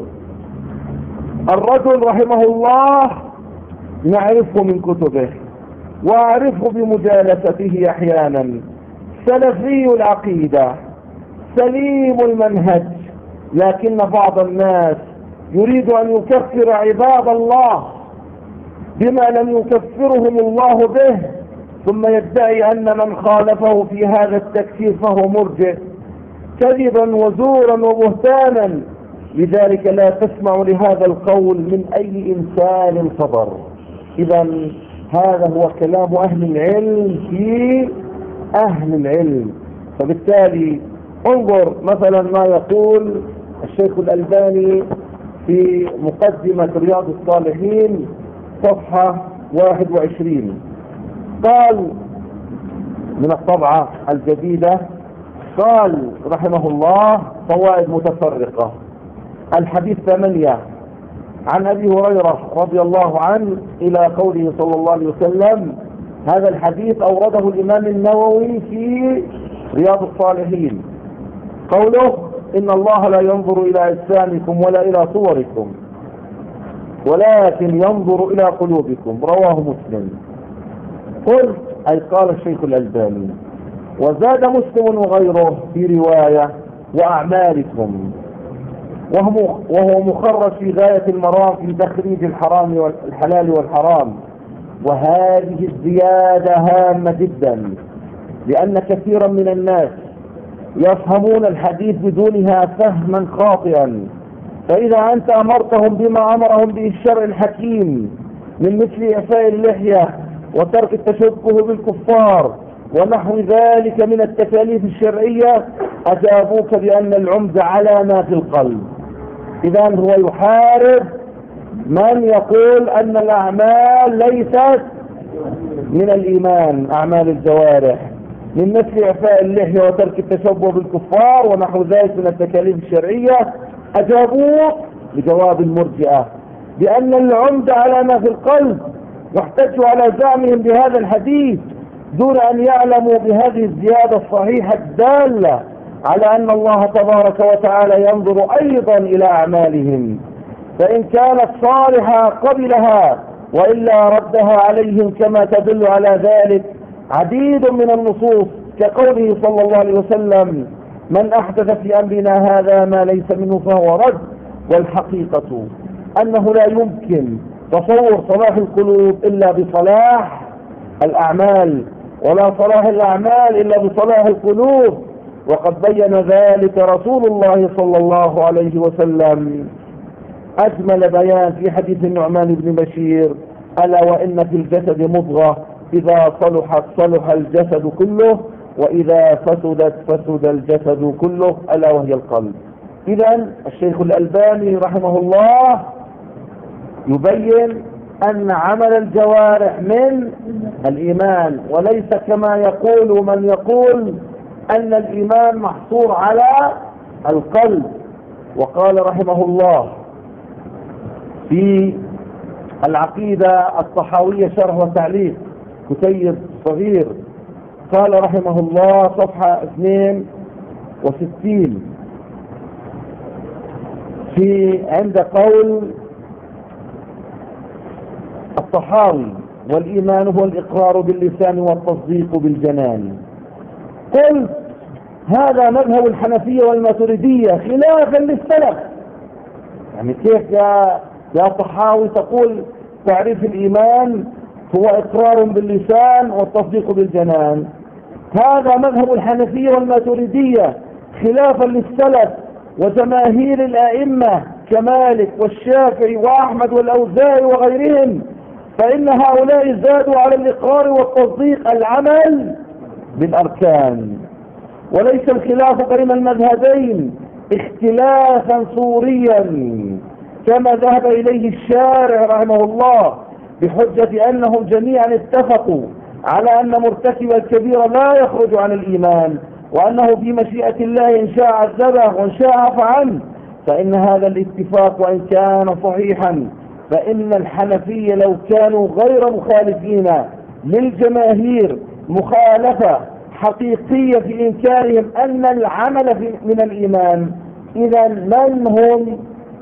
الرجل رحمه الله نعرفه من كتبه وأعرفه بمجالسته أحيانا، سلفي العقيدة سليم المنهج، لكن بعض الناس يريد أن يكفر عباد الله بما لم يكفرهم الله به، ثم يدعي أن من خالفه في هذا التكفير فهو مرجئ، كذبا وزورا وبهتانا. لذلك لا تسمع لهذا القول من أي إنسان صبر. إذا هذا هو كلام أهل العلم في أهل العلم. فبالتالي انظر مثلا ما يقول الشيخ الألباني في مقدمة رياض الصالحين صفحة واحد وعشرين، قال من الطبعة الجديدة، قال رحمه الله: فوائد متفرقة. الحديث ثمانية عن أبي هريرة رضي الله عنه إلى قوله صلى الله عليه وسلم. هذا الحديث أورده الإمام النووي في رياض الصالحين، قوله: إن الله لا ينظر إلى أجسامكم ولا إلى صوركم ولكن ينظر إلى قلوبكم، رواه مسلم. قلت أي قال الشيخ الألباني. وزاد مسلم وغيره في رواية: وأعمالكم، وهو مخرج في غاية المرام في تخريج الحرام والحلال والحرام. وهذه الزيادة هامة جدا، لأن كثيرا من الناس يفهمون الحديث بدونها فهما خاطئا. فإذا أنت أمرتهم بما أمرهم به الشرع الحكيم من مثل إعفاء اللحية وترك التشبه بالكفار ونحو ذلك من التكاليف الشرعية، أجابوك بأن العمد على ما في القلب. إذا هو يحارب من يقول أن الأعمال ليست من الإيمان، أعمال الجوارح، من مثل إعفاء اللحية وترك التشبه بالكفار ونحو ذلك من التكاليف الشرعية. أجابوك لجواب المرجئة بأن العمدة على ما في القلب، واحتجوا على زعمهم بهذا الحديث دون أن يعلموا بهذه الزيادة الصحيحة الدالة على أن الله تبارك وتعالى ينظر أيضا إلى أعمالهم، فإن كانت صالحة قبلها وإلا ردها عليهم، كما تدل على ذلك عديد من النصوص كقوله صلى الله عليه وسلم: من أحدث في أمرنا هذا ما ليس منه فهو رد. والحقيقة أنه لا يمكن تصور صلاح القلوب إلا بصلاح الأعمال، ولا صلاح الأعمال إلا بصلاح القلوب، وقد بين ذلك رسول الله صلى الله عليه وسلم أجمل بيان في حديث النعمان بن بشير: ألا وإن في الجسد مضغة إذا صلحت صلح الجسد كله وإذا فسدت فسد الجسد كله، ألا وهي القلب. إذن الشيخ الألباني رحمه الله يبين أن عمل الجوارح من الإيمان، وليس كما يقول من يقول أن الإيمان محصور على القلب. وقال رحمه الله في العقيدة الطحاوية شرح وتعليق كتيب صغير، قال رحمه الله صفحة اثنين وستين في عند قول الطحاوي: والإيمان هو الإقرار باللسان والتصديق بالجنان. قلت هذا مذهب الحنفية والماتريدية خلافا للسلف. يعني كيف يا يا طحاوي تقول تعريف الإيمان هو إقرار باللسان والتصديق بالجنان؟ هذا مذهب الحنفية والماتريدية خلافا للسلف وجماهير الأئمة كمالك والشافعي وأحمد والأوزاعي وغيرهم، فإن هؤلاء زادوا على الإقرار والتصديق العمل بالأركان. وليس الخلاف بين المذهبين اختلافا صوريا كما ذهب إليه الشارع رحمه الله، بحجة أنهم جميعا اتفقوا على أن مرتكب الكبيرة لا يخرج عن الإيمان، وأنه في مشيئة الله إن شاء عذبه وإن شاء عفى عنه. فإن هذا الاتفاق وإن كان صحيحا، فإن الحنفية لو كانوا غير مخالفين للجماهير مخالفة حقيقية في إنكارهم أن العمل من الإيمان، إذا من هم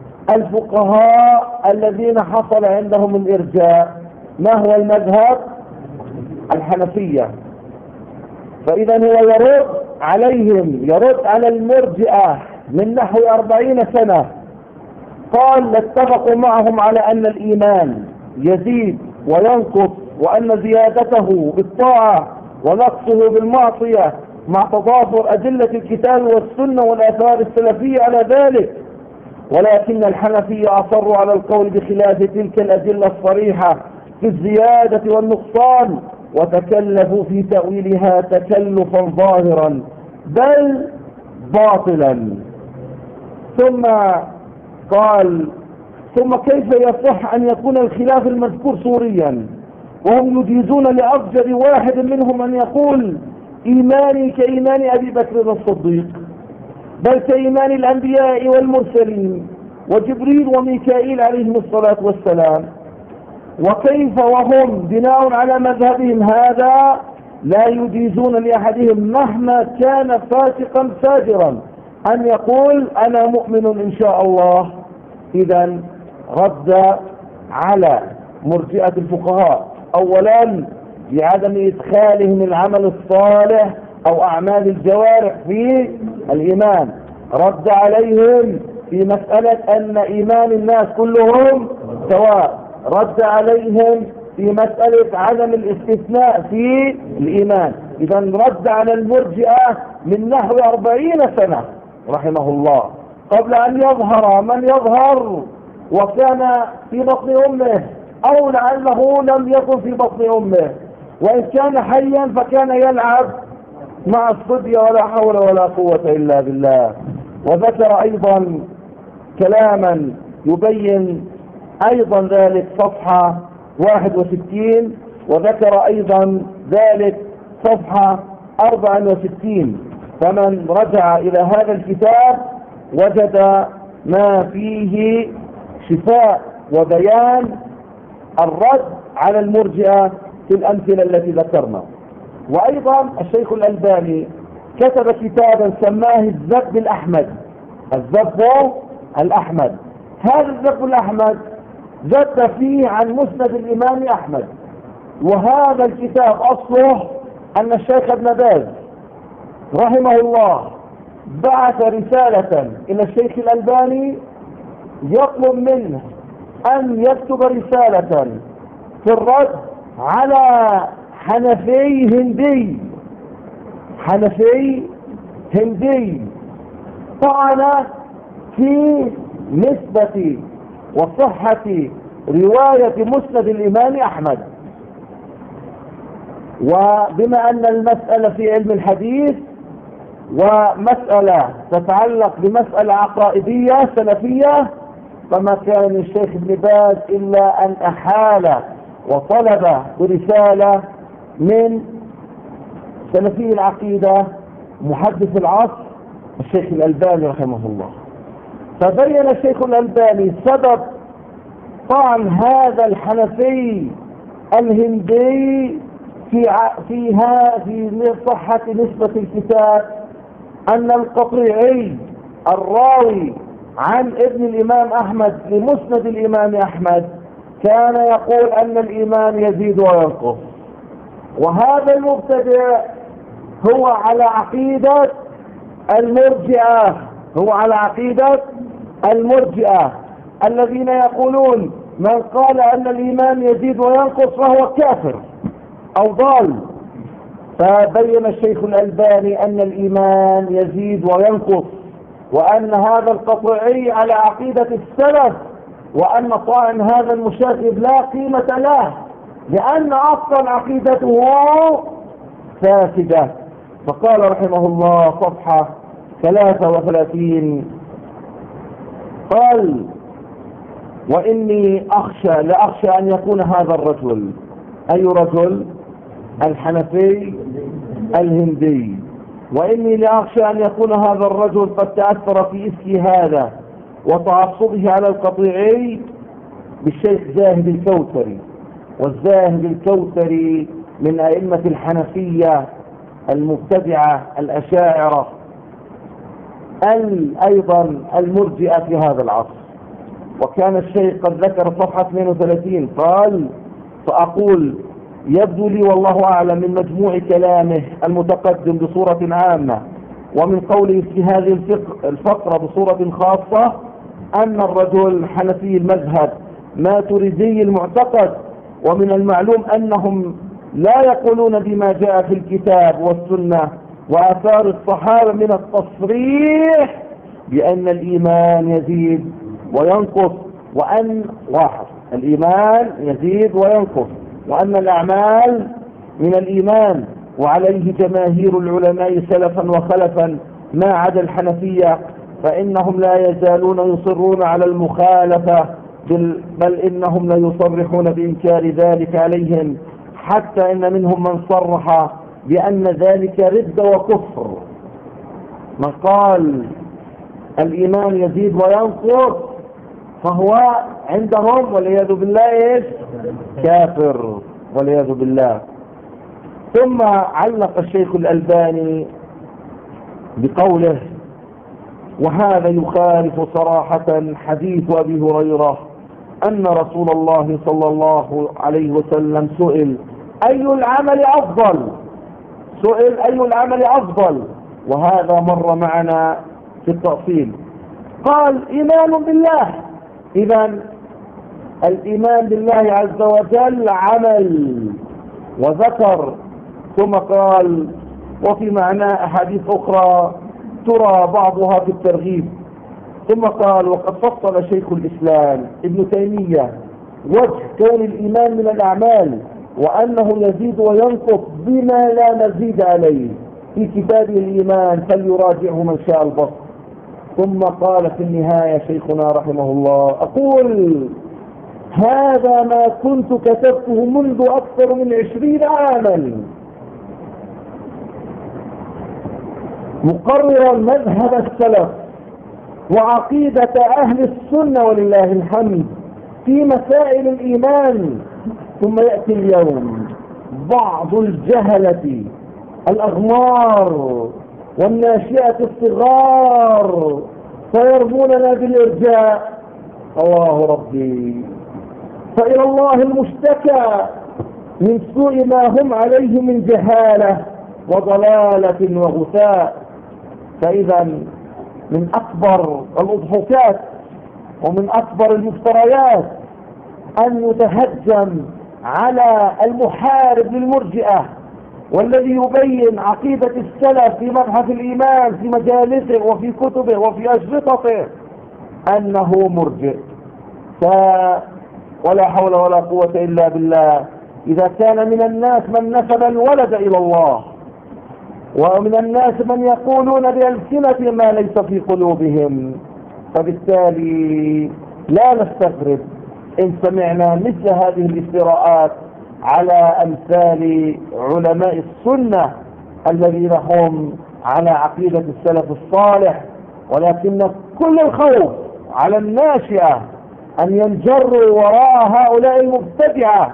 الفقهاء الذين حصل عندهم الإرجاء؟ ما هو المذهب؟ الحنفية. فإذا هو يرد عليهم، يرد على المرجئة من نحو أربعين سنة، قال اتفقوا معهم على أن الإيمان يزيد وينقص، وأن زيادته بالطاعة ونقصه بالمعصية، مع تضافر أدلة الكتاب والسنة والآثار السلفية على ذلك. ولكن الحنفية أصروا على القول بخلاف تلك الأدلة الصريحة في الزيادة والنقصان، وتكلفوا في تأويلها تكلفا ظاهرا بل باطلا. ثم قال: ثم كيف يصح أن يكون الخلاف المذكور صوريا وهم يجيزون لأفجر واحد منهم أن يقول إيماني كإيمان أبي بكر الصديق، بل كإيمان الأنبياء والمرسلين وجبريل وميكائيل عليهم الصلاة والسلام؟ وكيف وهم بناء على مذهبهم هذا لا يجيزون لأحدهم مهما كان فاسقا فاجرا أن يقول أنا مؤمن إن شاء الله؟ إذا رد على مرجئة الفقهاء أولا بعدم إدخالهم العمل الصالح أو أعمال الجوارح في الإيمان، رد عليهم في مسألة أن إيمان الناس كلهم سواء، رد عليهم في مسألة عدم الاستثناء في الإيمان. إذا رد على المرجئة من نحو أربعين سنة رحمه الله، قبل أن يظهر من يظهر وكان في بطن أمه، أو لعله لم يكن في بطن أمه، وإن كان حيا فكان يلعب مع الصبية ولا حول ولا قوة إلا بالله. وذكر أيضا كلاما يبين أيضا ذلك صفحة واحد وستين، وذكر أيضا ذلك صفحة أربعة وستين. فمن رجع إلى هذا الكتاب وجد ما فيه شفاء وبيان الرد على المرجئة في الأمثلة التي ذكرنا. وأيضا الشيخ الألباني كتب كتابا سماه الذب الأحمد، الذب الأحمد. هذا الذب الأحمد ذب فيه عن مسند الإمام أحمد، وهذا الكتاب أصله أن الشيخ ابن باز رحمه الله بعث رسالة إلى الشيخ الألباني يطلب منه أن يكتب رسالة في الرد على حنفي هندي حنفي هندي طعن في نسبة وصحة رواية مسند الإمام أحمد. وبما أن المسألة في علم الحديث ومسألة تتعلق بمسألة عقائدية سلفية، فما كان الشيخ ابن باز إلا أن أحال وطلب برسالة من سلفي العقيدة محدث العصر الشيخ الألباني رحمه الله. فبين الشيخ الألباني سبب طعن هذا الحنفي الهندي في فيها في صحة نسبة الكتاب، أن القطيعي الراوي عن ابن الإمام أحمد لمسند الإمام أحمد كان يقول أن الإيمان يزيد وينقص، وهذا المبتدع هو على عقيدة المرجئة هو على عقيدة المرجئة الذين يقولون من قال أن الإيمان يزيد وينقص فهو كافر أو ضال. فبين الشيخ الألباني أن الإيمان يزيد وينقص، وأن هذا القطيعي على عقيدة السلف، وأن طاعن هذا المشاغب لا قيمة له لأن أصلا عقيدته فاسدة. فقال رحمه الله صفحة ثلاثة وثلاثين قال: وإني أخشى لأخشى أن يكون هذا الرجل، أي رجل؟ الحنفي الهندي. وإني لأخشى أن يكون هذا الرجل قد تأثر في إفكي هذا وتعصبه على القطيعي بالشيخ زاهد الكوثري، والزاهد الكوثري من أئمة الحنفية المبتدعة الأشاعرة أيضا المرجئة في هذا العصر. وكان الشيخ قد ذكر صفحة اثنين وثلاثين قال: فأقول يبدو لي والله أعلم من مجموع كلامه المتقدم بصورة عامة ومن قوله في هذه الفقرة بصورة خاصة أن الرجل حنفي المذهب ماتريدي المعتقد، ومن المعلوم أنهم لا يقولون بما جاء في الكتاب والسنة وآثار الصحابة من التصريح بأن الإيمان يزيد وينقص، وأن واحد الإيمان يزيد وينقص، وأن الأعمال من الإيمان. وعليه جماهير العلماء سلفا وخلفا ما عدا الحنفية، فإنهم لا يزالون يصرون على المخالفة، بل إنهم لا يصرحون بإنكار ذلك عليهم، حتى إن منهم من صرح بأن ذلك رد وكفر. من قال الإيمان يزيد وينقص فهو عندهم والعياذ بالله إيش؟ كافر والعياذ بالله. ثم علق الشيخ الألباني بقوله: وهذا يخالف صراحة حديث أبي هريرة أن رسول الله صلى الله عليه وسلم سئل أي العمل أفضل سئل أي العمل أفضل وهذا مر معنا في التأصيل. قال: إيمان بالله. إذن الإيمان بالله عز وجل عمل. وذكر ثم قال: وفي معناه أحاديث أخرى ترى بعضها في الترغيب. ثم قال: وقد فصل شيخ الإسلام ابن تيمية وجه كون الإيمان من الأعمال وأنه يزيد وينقص بما لا مزيد عليه في كتابه الإيمان فليراجعه من شاء البصر. ثم قال في النهاية شيخنا رحمه الله: أقول هذا ما كنت كتبته منذ أكثر من عشرين عاما مقررا مذهب السلف وعقيدة أهل السنة ولله الحمد في مسائل الإيمان. ثم يأتي اليوم بعض الجهلة الأغمار والناشئة الصغار فيرموننا بالإرجاء. الله ربي، فإلى الله المشتكى من سوء ما هم عليه من جهالة وضلالة وغثاء. فإذا من أكبر الأضحوكات ومن أكبر المفتريات أن يتهجم على المحارب للمرجئة والذي يبين عقيدة السلف في مبحث الإيمان في مجالسه وفي كتبه وفي أشرطته أنه مرجئ. ف ولا حول ولا قوة إلا بالله. إذا كان من الناس من نسب الولد إلى الله، ومن الناس من يقولون بألسنة ما ليس في قلوبهم، فبالتالي لا نستغرب إن سمعنا مثل هذه الافتراءات على أمثال علماء السنة الذين هم على عقيدة السلف الصالح. ولكن كل الخوف على الناشئة أن ينجروا وراء هؤلاء المبتدعة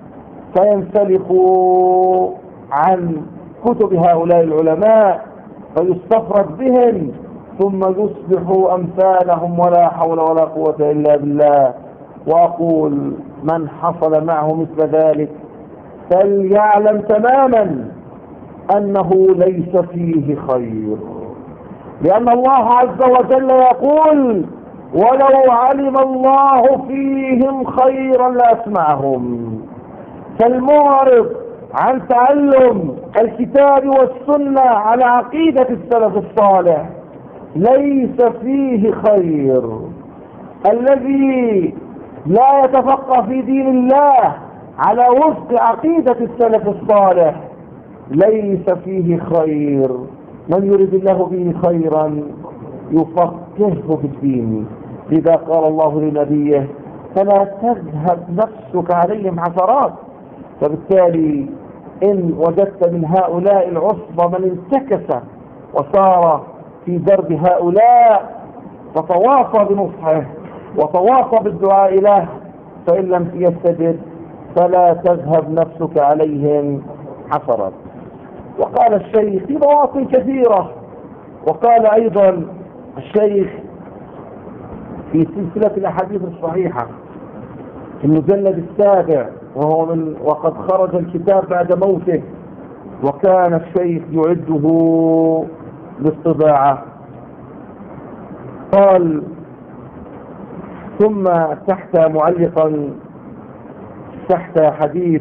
فينسلخوا عن كتب هؤلاء العلماء فيستفرد بهم ثم يصبحوا أمثالهم ولا حول ولا قوة إلا بالله. وأقول من حصل معه مثل ذلك فليعلم تماما أنه ليس فيه خير، لأن الله عز وجل يقول ولو علم الله فيهم خيرا لأسمعهم. فالمعرض عن تعلم الكتاب والسنة على عقيدة السلف الصالح ليس فيه خير. الذي لا يتفقه في دين الله على وفق عقيدة السلف الصالح ليس فيه خير. من يريد الله به خيرا يفقهه في الدين. لذا قال الله لنبيه فلا تذهب نفسك عليهم حسرات. فبالتالي إن وجدت من هؤلاء العصبة من انتكس وصار في درب هؤلاء فتواصى بنصحه وتواصى بالدعاء له، فإن لم يستجب فلا تذهب نفسك عليهم حسرات. وقال الشيخ في مواطن كثيرة، وقال أيضا الشيخ في سلسلة الأحاديث الصحيحة في المجلد السابع وهو من وقد خرج الكتاب بعد موته، وكان الشيخ يعده للطباعة. قال ثم تحت معلقا تحت حديث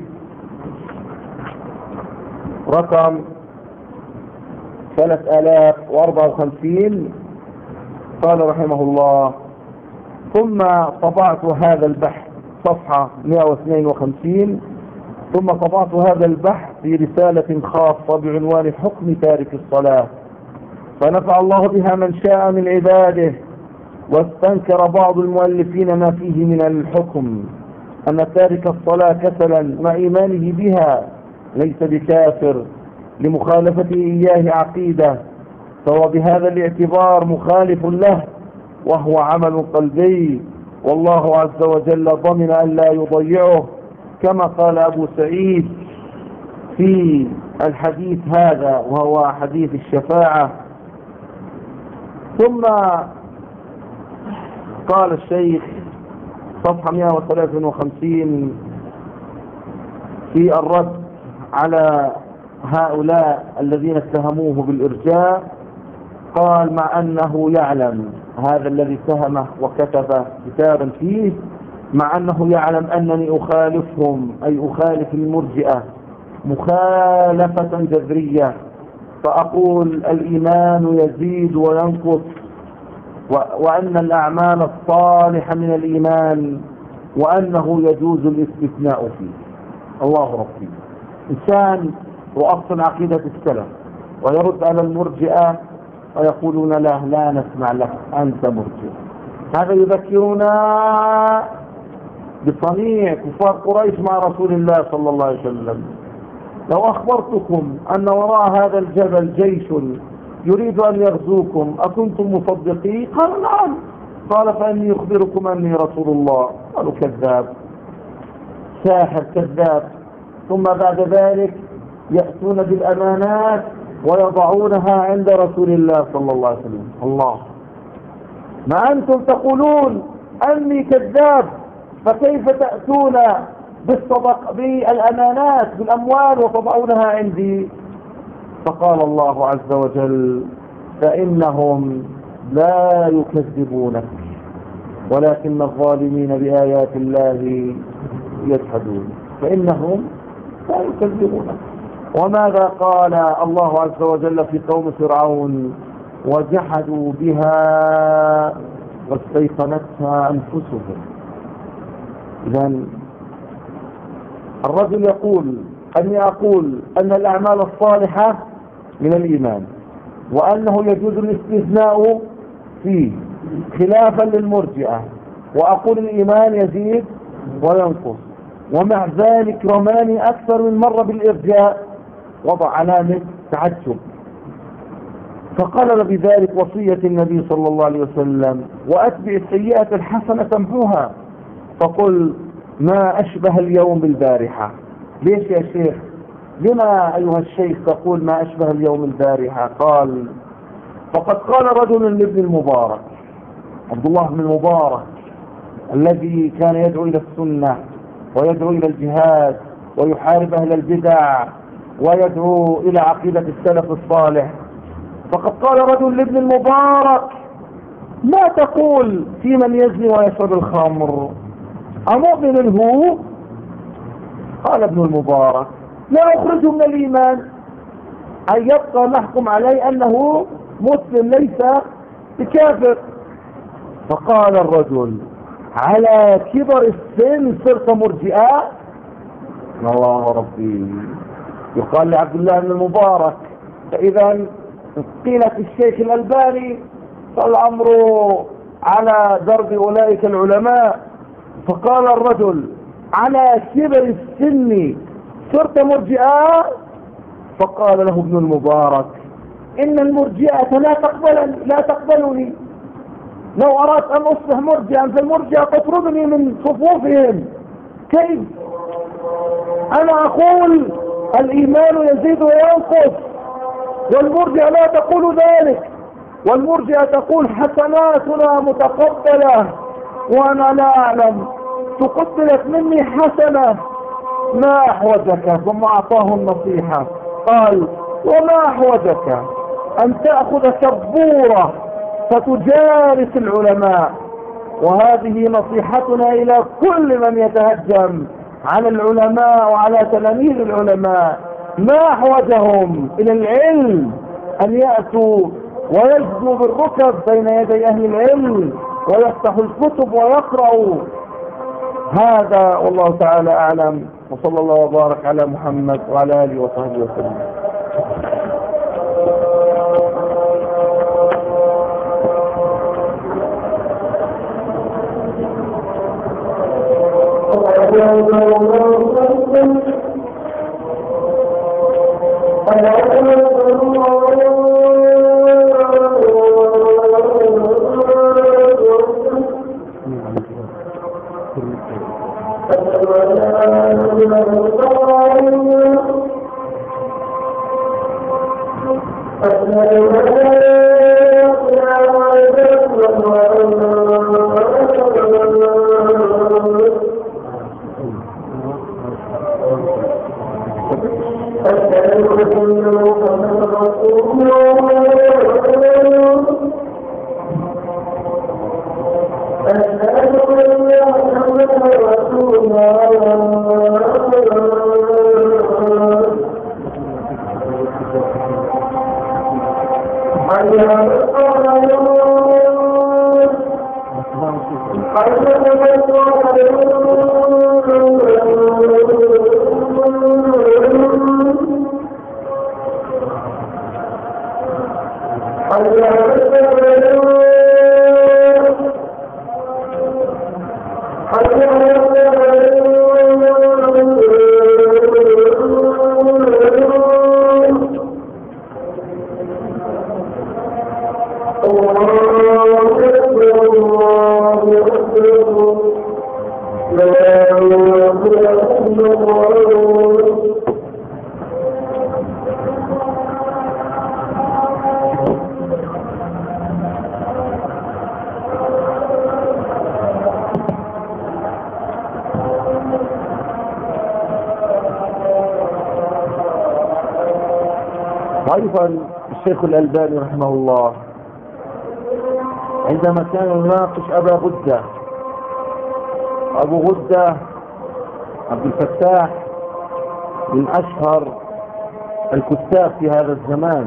رقم ثلاثة آلاف وأربعة وخمسين قال رحمه الله ثم طبعت هذا البحث صفحة مئة واثنين وخمسين ثم طبعت هذا البحث في رسالة خاصة بعنوان حكم تارك الصلاة، فنفع الله بها من شاء من عباده. واستنكر بعض المؤلفين ما فيه من الحكم أن تارك الصلاة كسلا مع إيمانه بها ليس بكافر لمخالفته إياه عقيدة، فهو بهذا الاعتبار مخالف له وهو عمل قلبي، والله عز وجل ضمن أن لا يضيعه، كما قال أبو سعيد في الحديث هذا وهو حديث الشفاعة. ثم قال الشيخ صفحة مئة وثلاثة وخمسين في الرد على هؤلاء الذين اتهموه بالإرجاء، قال مع أنه يعلم هذا الذي اتهمه وكتب كتابا فيه، مع أنه يعلم أنني أخالفهم أي أخالف المرجئة مخالفة جذرية، فأقول الإيمان يزيد وينقص، وأن الأعمال الصالحة من الإيمان، وأنه يجوز الاستثناء فيه. الله ربي، إنسان وأصل عقيدة السلف ويرد على المرجئة ويقولون له لا نسمع لك أنت مرجئ. هذا يذكرنا بصنيع كفار قريش مع رسول الله صلى الله عليه وسلم. لو أخبرتكم أن وراء هذا الجبل جيش يريد أن يغزوكم أكنتم مصدقين؟ قالوا نعم. قال فإني أخبركم أني رسول الله. قالوا كذاب، ساحر كذاب. ثم بعد ذلك يأتون بالأمانات ويضعونها عند رسول الله صلى الله عليه وسلم. الله، ما أنتم تقولون أني كذاب، فكيف تأتون بالصدق بالأمانات بالأموال وتضعونها عندي؟ فقال الله عز وجل فإنهم لا يكذبونك ولكن الظالمين بآيات الله يجحدون. فإنهم لا يكذبونك. وماذا قال الله عز وجل في قوم فرعون؟ وجحدوا بها واستيقنتها أنفسهم. إذن الرجل يقول أني أقول أن الأعمال الصالحة من الإيمان، وأنه يجوز الاستثناء فيه خلافا للمرجئة، وأقول الإيمان يزيد وينقص، ومع ذلك رماني أكثر من مرة بالإرجاء، وضع علامة تعجب. فقال بذلك وصية النبي صلى الله عليه وسلم وأتبع السيئة الحسنة تمحوها. فقل ما أشبه اليوم بالبارحة. ليش يا شيخ؟ لما أيها الشيخ تقول ما أشبه اليوم البارحة؟ قال فقد قال رجل لابن المبارك، عبد الله بن المبارك الذي كان يدعو إلى السنة ويدعو إلى الجهاد ويحارب أهل البدع ويدعو إلى عقيدة السلف الصالح. فقد قال رجل لابن المبارك ما تقول في من يزني ويشرب الخمر؟ أمؤمن هو؟ قال ابن المبارك لا أخرجه من الإيمان، أن يبقى نحكم عليه أنه مسلم ليس بكافر. فقال الرجل على كبر السن صرت مرجئا؟ الله ربي. يقال لعبد الله بن المبارك فإذا قيل في الشيخ الألباني فالأمر على درب أولئك العلماء. فقال الرجل على كبر السن صرت مرجئا؟ فقال له ابن المبارك إن المرجئة لا تقبل لا تقبلني، لو أردت أن أصبح مرجئا فالمرجئة تطردني من صفوفهم. كيف؟ أنا أقول الإيمان يزيد وينقص، والمرجئة لا تقول ذلك، والمرجئة تقول حسناتنا متقبلة، وأنا لا أعلم تقبلت مني حسنة. ما أحوجك؟ ثم أعطاه النصيحة قال وما أحوجك أن تأخذ سبورة فتجالس العلماء؟ وهذه نصيحتنا إلى كل من يتهجم على العلماء وعلى تلاميذ العلماء. ما أحوجهم إلى العلم أن يأتوا ويجدوا بالركب بين يدي أهل العلم ويفتحوا الكتب ويقرأوا. هذا والله تعالى أعلم، وصلى الله وبارك على محمد وعلى آله وصحبه وسلم. أيضا الشيخ الألباني رحمه الله عندما كان يناقش أبا غدة، أبو غدة عبد الفتاح من أشهر الكتاب في هذا الزمان،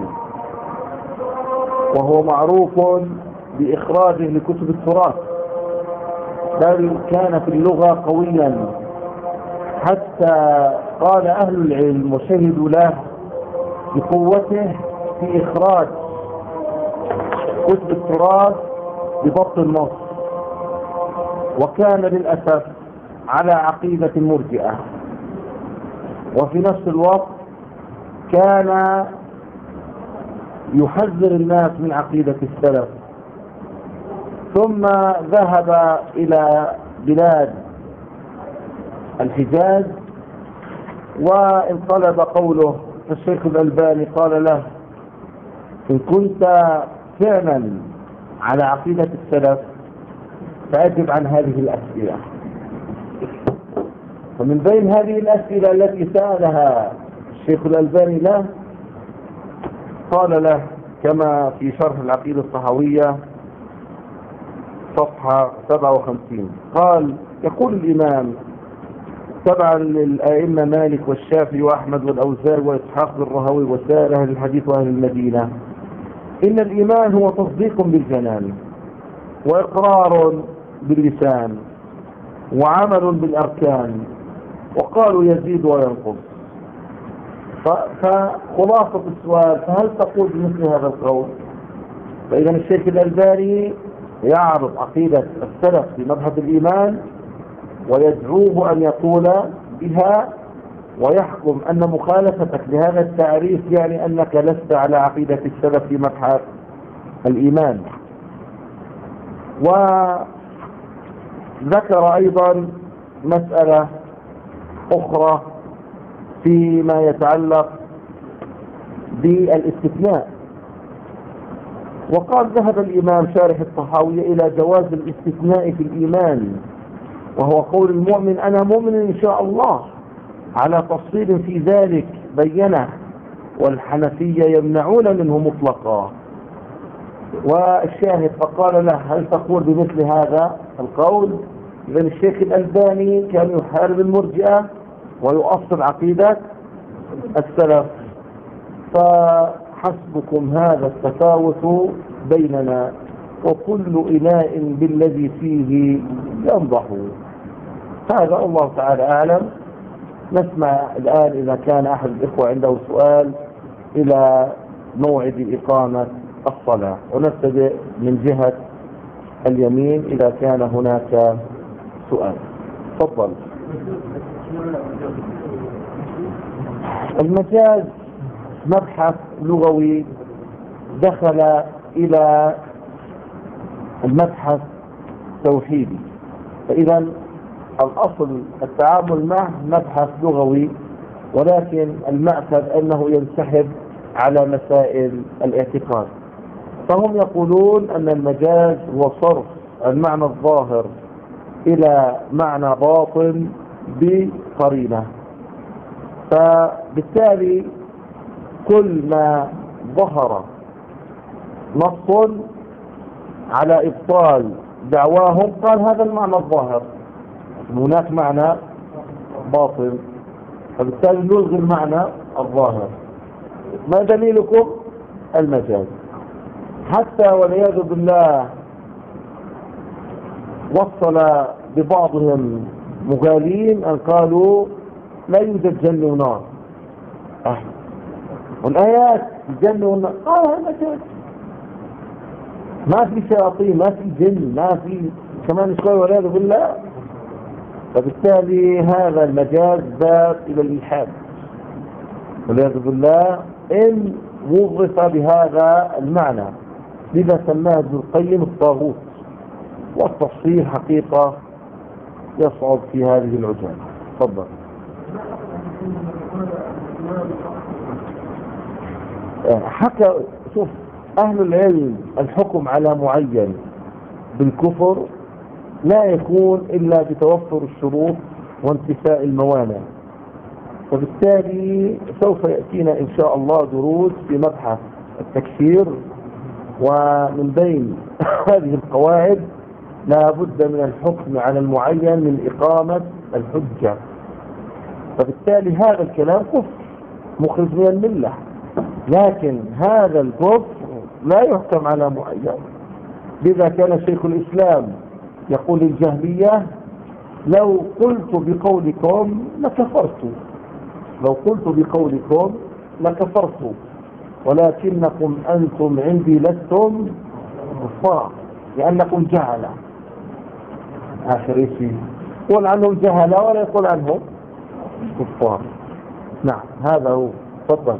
وهو معروف بإخراجه لكتب التراث، بل كان في اللغة قويا، حتى قال أهل العلم وشهدوا له بقوته في إخراج كتب التراث بضبط النص. وكان للأسف على عقيدة المرجئة، وفي نفس الوقت كان يحذر الناس من عقيدة السلف. ثم ذهب إلى بلاد الحجاز وانقلب قوله، فالشيخ الألباني قال له: إن كنت فعلا على عقيدة السلف فأجب عن هذه الأسئلة. فمن بين هذه الأسئلة التي سألها الشيخ الألباني له، قال له كما في شرح العقيدة الطحاوية صفحة سبعة وخمسين، قال: يقول الإمام تبعا للأئمة مالك والشافعي وأحمد والأوزاعي وإسحاق الرهوي وسائر أهل الحديث وأهل المدينة: إن الإيمان هو تصديق بالجنان، وإقرار باللسان، وعمل بالأركان، وقالوا يزيد وينقص. فخلاصة السؤال: فهل تقول بمثل هذا القول؟ فإذا الشيخ الألباني يعرض عقيدة السلف في مبحث الإيمان ويدعوه أن يقول بها، ويحكم أن مخالفتك لهذا التعريف يعني أنك لست على عقيدة السلف في مبحث الإيمان. وذكر أيضا مسألة أخرى فيما يتعلق بالاستثناء، وقال: ذهب الإمام شارح الطحاوية إلى جواز الاستثناء في الإيمان، وهو قول المؤمن: أنا مؤمن إن شاء الله، على تفصيل في ذلك بينه، والحنفية يمنعون منه مطلقا. والشاهد فقال له: هل تقول بمثل هذا القول؟ إذن الشيخ الألباني كان يحارب المرجئة ويؤصل عقيدة السلف. فحسبكم هذا التفاوت بيننا، وكل إناء بالذي فيه ينضح. هذا الله تعالى أعلم. نسمع الآن إذا كان أحد الإخوة عنده سؤال إلى موعد إقامة الصلاة، ونبتدئ من جهة اليمين إذا كان هناك سؤال. تفضل. المجاز مبحث لغوي دخل إلى المبحث التوحيدي، فإذا الأصل التعامل معه مبحث لغوي، ولكن المأخذ أنه ينسحب على مسائل الاعتقاد. فهم يقولون أن المجاز هو صرف المعنى الظاهر إلى معنى باطن بقرينة، فبالتالي كل ما ظهر نص على إبطال دعواهم قال هذا المعنى الظاهر، هناك معنى باطل، فبالتالي نلغي المعنى الظاهر. ما دليلكم؟ المجاز. حتى والعياذ بالله وصل ببعضهم مغالين أن قالوا لا يوجد جنة ونار. أه. والآيات الجنة والنار آه مجاز، ما في شياطين، ما في جن، ما في كمان شوي والعياذ بالله. فبالتالي هذا المجاز ذات إلى الإلحاد والعياذ بالله إن وظف بهذا المعنى، لذا سماه ابن القيم الطاغوت. والتفصيل حقيقة يصعب في هذه العجالة. تفضل. حكى شوف أهل العلم الحكم على معين بالكفر لا يكون إلا بتوفر الشروط وانتفاء الموانع، وبالتالي سوف يأتينا إن شاء الله دروس في مبحث التكفير، ومن بين هذه القواعد لا بد من الحكم على المعين من إقامة الحجة. فبالتالي هذا الكلام كفر مخرج من الملة، لكن هذا الكفر لا يحكم على معين. لذا كان شيخ الإسلام يقول الجهمية: لو قلت بقولكم لكفرت، لو قلت بقولكم لكفرت، ولكنكم أنتم عندي لستم كفار لأنكم جهلة. آخر شيء يقول عنهم جهلة ولا يقول عنهم كفار. نعم هذا هو. تفضل.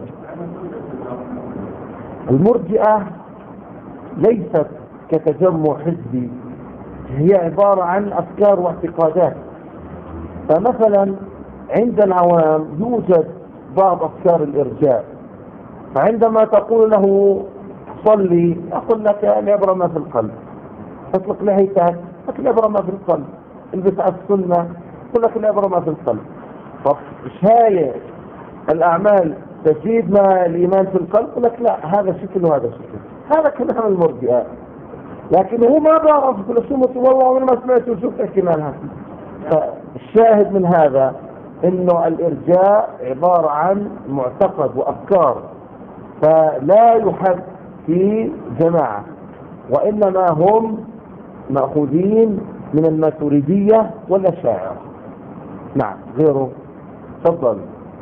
المرجئة ليست كتجمع حزبي، هي عبارة عن أفكار واعتقادات. فمثلا عند العوام يوجد بعض أفكار الإرجاء، فعندما تقول له صلي أقول لك العبرة ما في القلب، تطلق لحيتك العبرة ما في القلب، البس على السنة يقول لك العبرة ما في القلب. طب شايع الأعمال تزيد ما الإيمان في القلب، يقول لك لا هذا شكل وهذا شكل. هذا كلام المرجئة، لكن هو ما بعرف كل شيء والله أنا ما سمعت وشفت كمان هذا. فالشاهد من هذا إنه الإرجاء عبارة عن معتقد وأفكار، فلا يحد في جماعة، وإنما هم مأخوذين من الماتريدية والأشاعرة. نعم غيره. تفضل.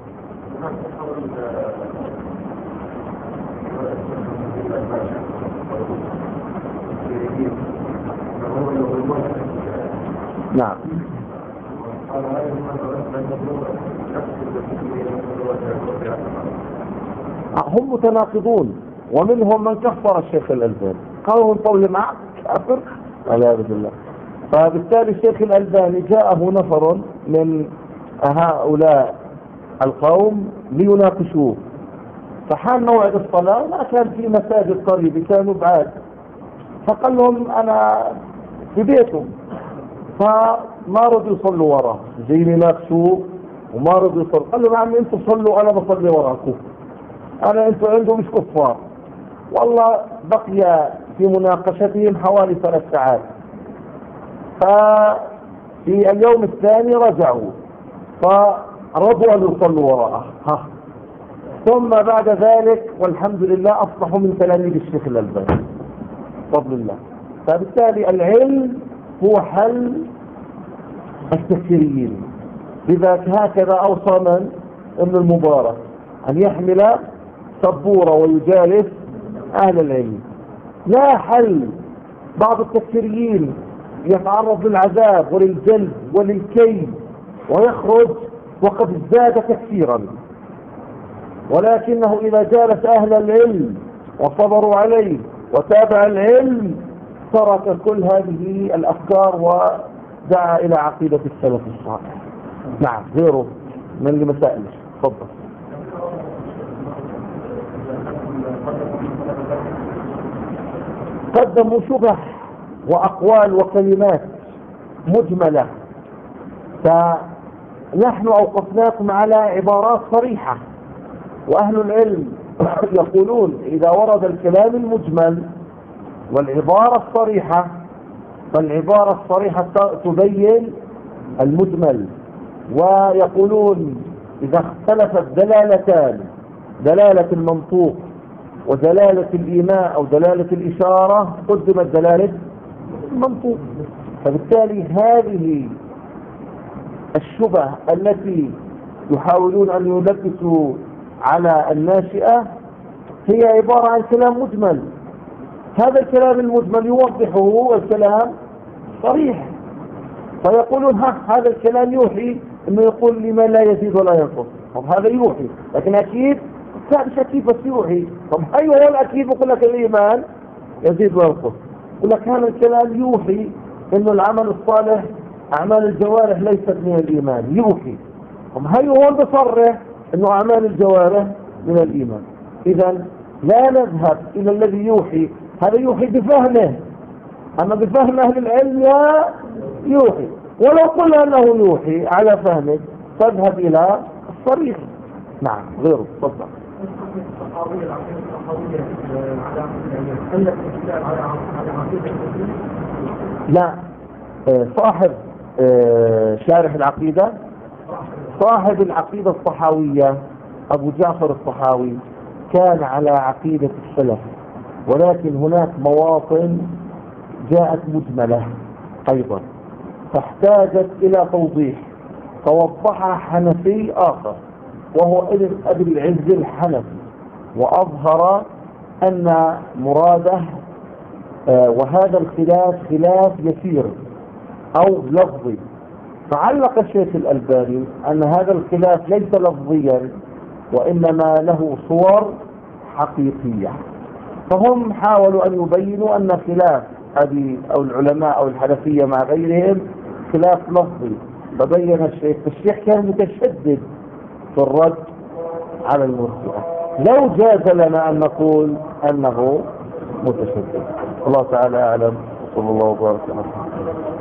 نعم هم متناقضون، ومنهم من كفر الشيخ الألباني قالوا طول معك كافر والعياذ بالله. فبالتالي الشيخ الألباني جاءه نفر من هؤلاء القوم ليناقشوه، فحان موعد الصلاة ما كان في مساجد قريبة كانوا بعاد، فقال لهم أنا في بيتهم، فما رضوا يصلوا وراه، جايين يناقشوه وما رضوا يصلوا. قال لهم عمي انتم صلوا أنا بصلي وراكم، أنا انتم عندهم مش كفار. والله بقي في مناقشتهم حوالي ثلاث ساعات، ففي اليوم الثاني رجعوا فرضوا أن يصلوا وراءه. ثم بعد ذلك والحمد لله أصبحوا من تلاميذ الشيخ الألباني بفضل الله. فبالتالي العلم هو حل التكفيريين. لذلك هكذا أوصى من ابن المبارك أن يحمل سبورة ويجالس أهل العلم. لا حل بعض التكفيريين يتعرض للعذاب وللجلد وللكي ويخرج وقد ازداد تكفيرا، ولكنه إذا جالس أهل العلم وصبروا عليه وتابع العلم ترك كل هذه الأفكار ودعا إلى عقيدة السلف الصالح. نعم غيره من المسائل. تفضل. قدموا شبه وأقوال وكلمات مجملة، فنحن أوقفناكم على عبارات صريحة، وأهل العلم يقولون إذا ورد الكلام المجمل والعبارة الصريحة، فالعبارة الصريحة تبين المجمل. ويقولون إذا اختلفت دلالتان، دلالة المنطوق ودلالة الإيماء أو دلالة الإشارة، قدمت دلالة المنطوق. فبالتالي هذه الشبه التي يحاولون أن يلبسوا على الناشئة هي عبارة عن كلام مجمل. هذا الكلام المجمل يوضحه الكلام صريح، فيقولون ها هذا الكلام يوحي انه يقول لما لا يزيد ولا ينقص. طب هذا يوحي، لكن اكيد لا مش اكيد بس يوحي. طب ايوه هو الاكيد بقول لك الايمان يزيد وينقص، يقول لك هذا الكلام يوحي انه العمل الصالح اعمال الجوارح ليست من الايمان، يوحي. هم هي هون بصرح انه اعمال الجوارح من الايمان. اذا لا نذهب الى الذي يوحي، هذا يوحي بفهمه، اما بفهم اهل العلم لا يوحي. ولو قلنا انه يوحي على فهمك فاذهب الى الصريح. نعم غيره تفضل. لا، صاحب شارح العقيدة، صاحب العقيدة الطحاوية أبو جعفر الطحاوي كان على عقيدة السلف، ولكن هناك مواطن جاءت مجملة أيضا فاحتاجت إلى توضيح، فوضحها حنفي آخر وهو ابن أبي العز الحنفي، وأظهر أن مراده آه وهذا الخلاف خلاف يسير أو لفظي. فعلق الشيخ الألباني أن هذا الخلاف ليس لفظيا وإنما له صور حقيقية. فهم حاولوا أن يبينوا أن خلاف أبي أو العلماء أو الحنفية مع غيرهم خلاف لفظي، فبين الشيخ الشيخ كان متشدد في الرد على المرجئة. لو جاز لنا أن نقول أنه متشدد. الله تعالى أعلم، صلى الله وبارك على محمد.